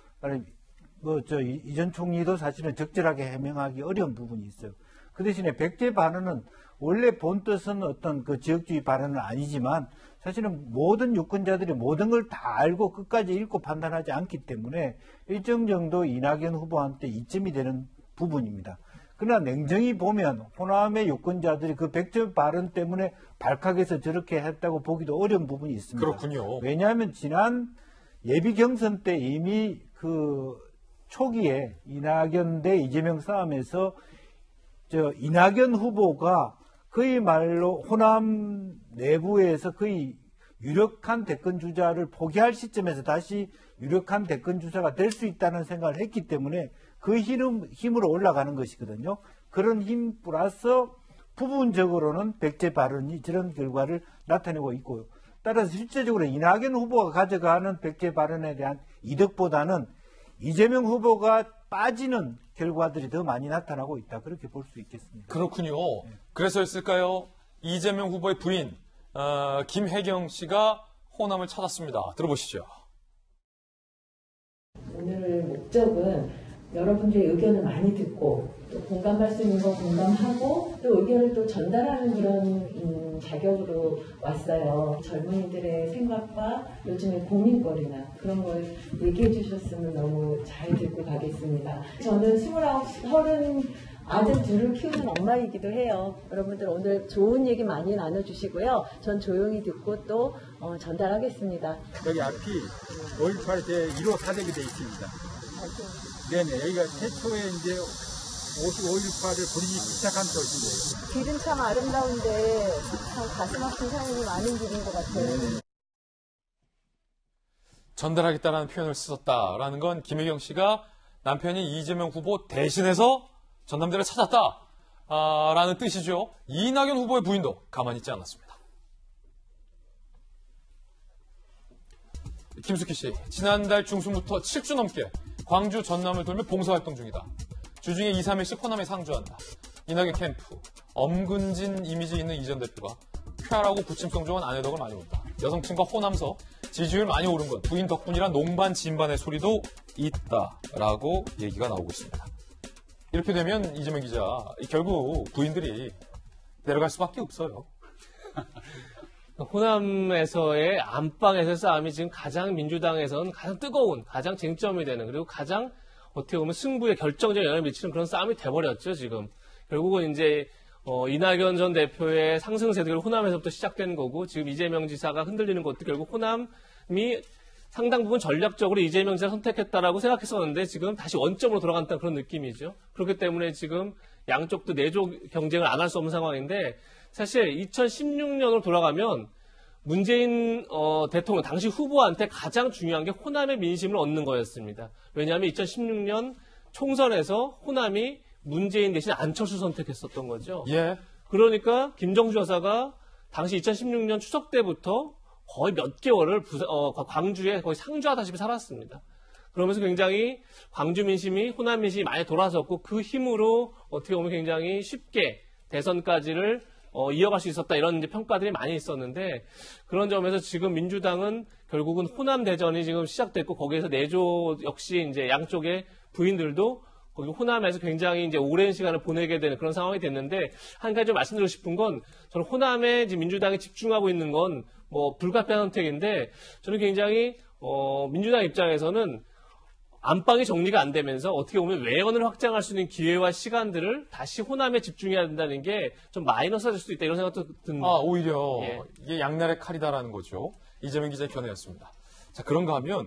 뭐, 저, 이전 총리도 사실은 적절하게 해명하기 어려운 부분이 있어요. 그 대신에 백제 발언은 원래 본 뜻은 어떤 그 지역주의 발언은 아니지만 사실은 모든 유권자들이 모든 걸 다 알고 끝까지 읽고 판단하지 않기 때문에 일정 정도 이낙연 후보한테 이점이 되는 부분입니다. 그러나 냉정히 보면 호남의 유권자들이 그 백제 발언 때문에 발칵해서 저렇게 했다고 보기도 어려운 부분이 있습니다. 그렇군요. 왜냐하면 지난 예비 경선 때 이미 그 초기에 이낙연 대 이재명 싸움에서 저 이낙연 후보가 그야말로 호남 내부에서 거의 유력한 대권 주자를 포기할 시점에서 다시 유력한 대권 주자가 될 수 있다는 생각을 했기 때문에 그 힘, 힘으로 올라가는 것이거든요. 그런 힘 플러스 부분적으로는 백제 발언이 저런 결과를 나타내고 있고요. 따라서 실제적으로 이낙연 후보가 가져가는 백제 발언에 대한 이득보다는 이재명 후보가 빠지는 결과들이 더 많이 나타나고 있다. 그렇게 볼 수 있겠습니다. 그렇군요. 네. 그래서였을까요? 이재명 후보의 부인 어, 김혜경 씨가 호남을 찾았습니다. 들어보시죠. 오늘 목적은 여러분들의 의견을 많이 듣고 또 공감할 수 있는 거 공감하고 또 의견을 또 전달하는 그런 음, 자격으로 왔어요. 젊은이들의 생각과 요즘의 고민거리나 그런 걸 얘기해 주셨으면 너무 잘 듣고 가겠습니다. 저는 스물아홉, 서른 아들 둘을 키우는 엄마이기도 해요. 여러분들 오늘 좋은 얘기 많이 나눠주시고요. 전 조용히 듣고 또 어, 전달하겠습니다. 여기 앞이 오일팔 제일 호 사대기 되어 있습니다. 네네, 여기가 최초에 이제 오일팔을 부리기 시작한 곳인데. 길은 참 아름다운데 참 가슴 아픈 사연이 많은 길인 것 같아요. 네. 전달하겠다라는 표현을 썼다라는 건 김혜경 씨가 남편이 이재명 후보 대신해서 전남대를 찾았다라는 뜻이죠. 이낙연 후보의 부인도 가만히 있지 않았습니다. 김숙희 씨, 지난달 중순부터 칠 주 넘게 광주 전남을 돌며 봉사활동 중이다. 주중에 이, 삼 일씩 호남에 상주한다. 이낙연 캠프, 엄근진 이미지 있는 이 전 대표가 쾌활하고 부침성 좋은 아내 덕을 많이 본다. 여성층과 호남서 지지율 많이 오른 건 부인 덕분이란 농반 진반의 소리도 있다라고 얘기가 나오고 있습니다. 이렇게 되면 이재명 기자, 결국 부인들이 내려갈 수밖에 없어요. 호남에서의 안방에서의 싸움이 지금 가장 민주당에서는 가장 뜨거운, 가장 쟁점이 되는, 그리고 가장 어떻게 보면 승부에 결정적인 영향을 미치는 그런 싸움이 돼버렸죠, 지금. 결국은 이제, 어, 이낙연 전 대표의 상승세도 호남에서부터 시작된 거고, 지금 이재명 지사가 흔들리는 것도 결국 호남이 상당 부분 전략적으로 이재명 지사를 선택했다라고 생각했었는데, 지금 다시 원점으로 돌아간다는 그런 느낌이죠. 그렇기 때문에 지금 양쪽도 내조 경쟁을 안 할 수 없는 상황인데, 사실 이천십육 년으로 돌아가면 문재인 어, 대통령 당시 후보한테 가장 중요한 게 호남의 민심을 얻는 거였습니다. 왜냐하면 이천십육 년 총선에서 호남이 문재인 대신 안철수 선택했었던 거죠. 예. 그러니까 김정주 여사가 당시 이천십육 년 추석 때부터 거의 몇 개월을 부산, 어, 광주에 거의 상주하다시피 살았습니다. 그러면서 굉장히 광주 민심이 호남 민심이 많이 돌아섰고 그 힘으로 어떻게 보면 굉장히 쉽게 대선까지를 어, 이어갈 수 있었다 이런 이제 평가들이 많이 있었는데 그런 점에서 지금 민주당은 결국은 호남 대전이 지금 시작됐고 거기에서 내조 역시 이제 양쪽의 부인들도 거기 호남에서 굉장히 이제 오랜 시간을 보내게 되는 그런 상황이 됐는데 한 가지 좀 말씀드리고 싶은 건 저는 호남에 지금 민주당이 집중하고 있는 건 뭐 불가피한 선택인데 저는 굉장히 어, 민주당 입장에서는 안방이 정리가 안 되면서 어떻게 보면 외연을 확장할 수 있는 기회와 시간들을 다시 호남에 집중해야 된다는 게 좀 마이너스가 될 수도 있다 이런 생각도 듭니다. 아, 오히려 예. 이게 양날의 칼이다라는 거죠. 이재명 기자의 견해였습니다. 자, 그런가 하면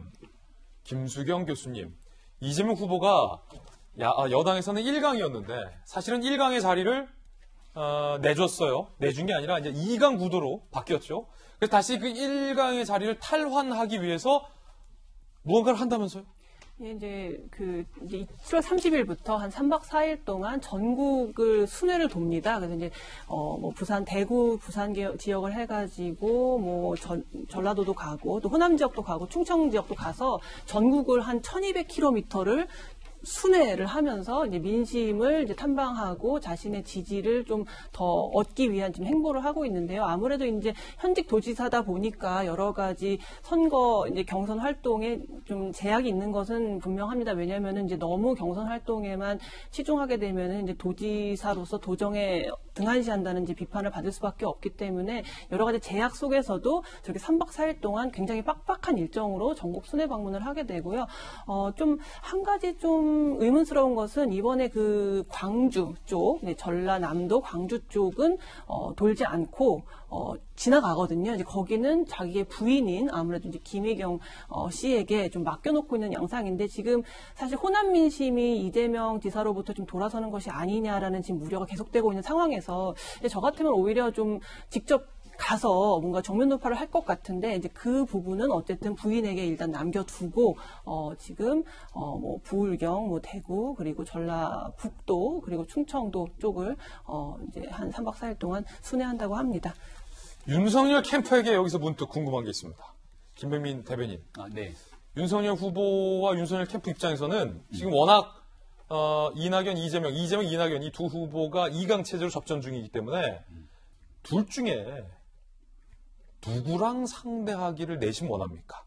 김수경 교수님, 이재명 후보가 야, 여당에서는 일 강이었는데 사실은 일 강의 자리를 어, 내줬어요. 내준 게 아니라 이제 이 강 구도로 바뀌었죠. 그래서 다시 그 일 강의 자리를 탈환하기 위해서 무언가를 한다면서요? 예, 이제 그 이제 칠월 삼십일부터 한 삼 박 사 일 동안 전국을 순회를 돕니다. 그래서 이제 어 뭐 부산, 대구, 부산 지역을 해가지고 뭐 전, 전라도도 가고 또 호남 지역도 가고 충청 지역도 가서 전국을 한 천이백 킬로미터를 순회를 하면서 이제 민심을 이제 탐방하고 자신의 지지를 좀 더 얻기 위한 지금 행보를 하고 있는데요. 아무래도 이제 현직 도지사다 보니까 여러 가지 선거 이제 경선 활동에 좀 제약이 있는 것은 분명합니다. 왜냐하면은 이제 너무 경선 활동에만 치중하게 되면은 이제 도지사로서 도정에 등한시한다는 이제 비판을 받을 수밖에 없기 때문에 여러 가지 제약 속에서도 저렇게 삼 박 사 일 동안 굉장히 빡빡한 일정으로 전국 순회 방문을 하게 되고요. 어, 좀 한 가지 좀 의문스러운 것은 이번에 그 광주 쪽, 네, 전라남도 광주 쪽은 어, 돌지 않고 어, 지나가거든요. 이제 거기는 자기의 부인인 아무래도 이제 김혜경 어, 씨에게 좀 맡겨놓고 있는 양상인데 지금 사실 호남 민심이 이재명 지사로부터 좀 돌아서는 것이 아니냐라는 지금 우려가 계속되고 있는 상황에서 저 같으면 오히려 좀 직접 가서 뭔가 정면 돌파를 할 것 같은데 이제 그 부분은 어쨌든 부인에게 일단 남겨두고 어 지금 어 뭐 부울경, 뭐 대구 그리고 전라북도 그리고 충청도 쪽을 어 이제 한 삼 박 사 일 동안 순회한다고 합니다. 윤석열 캠프에게 여기서 문득 궁금한 게 있습니다. 김병민 대변인. 아, 네. 윤석열 후보와 윤석열 캠프 입장에서는 지금 워낙 어, 이낙연, 이재명, 이재명, 이낙연 이 두 후보가 이 강 체제로 접전 중이기 때문에 둘 중에 누구랑 상대하기를 내심 원합니까?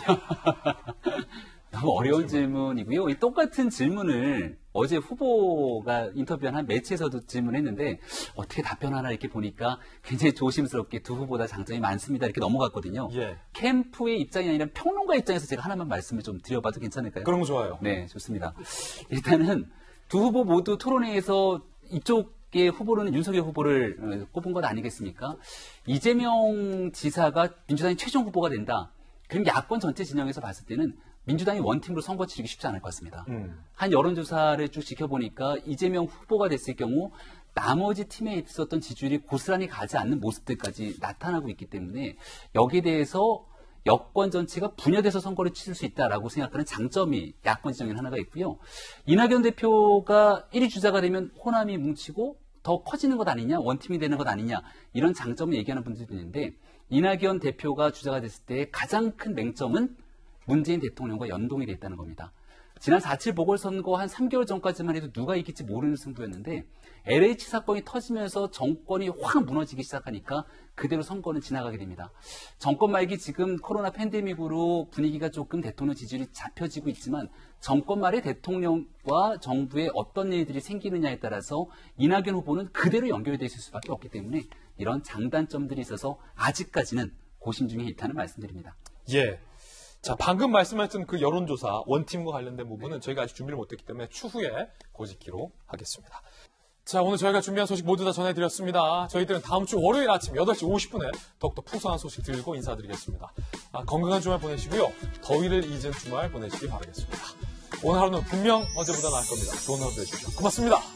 너무 어려운 질문이고요. 이 똑같은 질문을 어제 후보가 인터뷰한 한 매체에서도 질문했는데 어떻게 답변하나 이렇게 보니까 굉장히 조심스럽게 두 후보 다 장점이 많습니다. 이렇게 넘어갔거든요. 예. 캠프의 입장이 아니라 평론가 입장에서 제가 하나만 말씀을 좀 드려봐도 괜찮을까요? 그런 거 좋아요. 네, 좋습니다. 일단은 두 후보 모두 토론회에서 이쪽 후보로는 윤석열 후보를 꼽은 것 아니겠습니까? 이재명 지사가 민주당의 최종 후보가 된다. 그럼 야권 전체 진영에서 봤을 때는 민주당이 원팀으로 선거 치르기 쉽지 않을 것 같습니다. 음. 한 여론조사를 쭉 지켜보니까 이재명 후보가 됐을 경우 나머지 팀에 있었던 지지율이 고스란히 가지 않는 모습들까지 나타나고 있기 때문에 여기에 대해서 여권 전체가 분열돼서 선거를 치를 수 있다라고 생각하는 장점이 야권 지정에 하나가 있고요. 이낙연 대표가 일 위 주자가 되면 호남이 뭉치고 더 커지는 것 아니냐, 원팀이 되는 것 아니냐 이런 장점을 얘기하는 분들도 있는데 이낙연 대표가 주자가 됐을 때 가장 큰 맹점은 문재인 대통령과 연동이 됐다는 겁니다. 지난 사 칠 보궐선거 한 삼 개월 전까지만 해도 누가 이길지 모르는 승부였는데 엘에이치 사건이 터지면서 정권이 확 무너지기 시작하니까 그대로 선거는 지나가게 됩니다. 정권 말기 지금 코로나 팬데믹으로 분위기가 조금 대통령 지지율이 잡혀지고 있지만 정권 말에 대통령과 정부에 어떤 일들이 생기느냐에 따라서 이낙연 후보는 그대로 연결되어 있을 수밖에 없기 때문에 이런 장단점들이 있어서 아직까지는 고심 중에 있다는 말씀드립니다. 예. 자, 방금 말씀하셨던 그 여론조사 원팀과 관련된 부분은 저희가 아직 준비를 못했기 때문에 추후에 고집기로 하겠습니다. 자, 오늘 저희가 준비한 소식 모두 다 전해드렸습니다. 저희들은 다음 주 월요일 아침 여덟 시 오십 분에 더욱더 풍성한 소식 들고 인사드리겠습니다. 아, 건강한 주말 보내시고요. 더위를 잊은 주말 보내시기 바라겠습니다. 오늘 하루는 분명 어제보다 나을 겁니다. 좋은 하루 되십시오. 고맙습니다.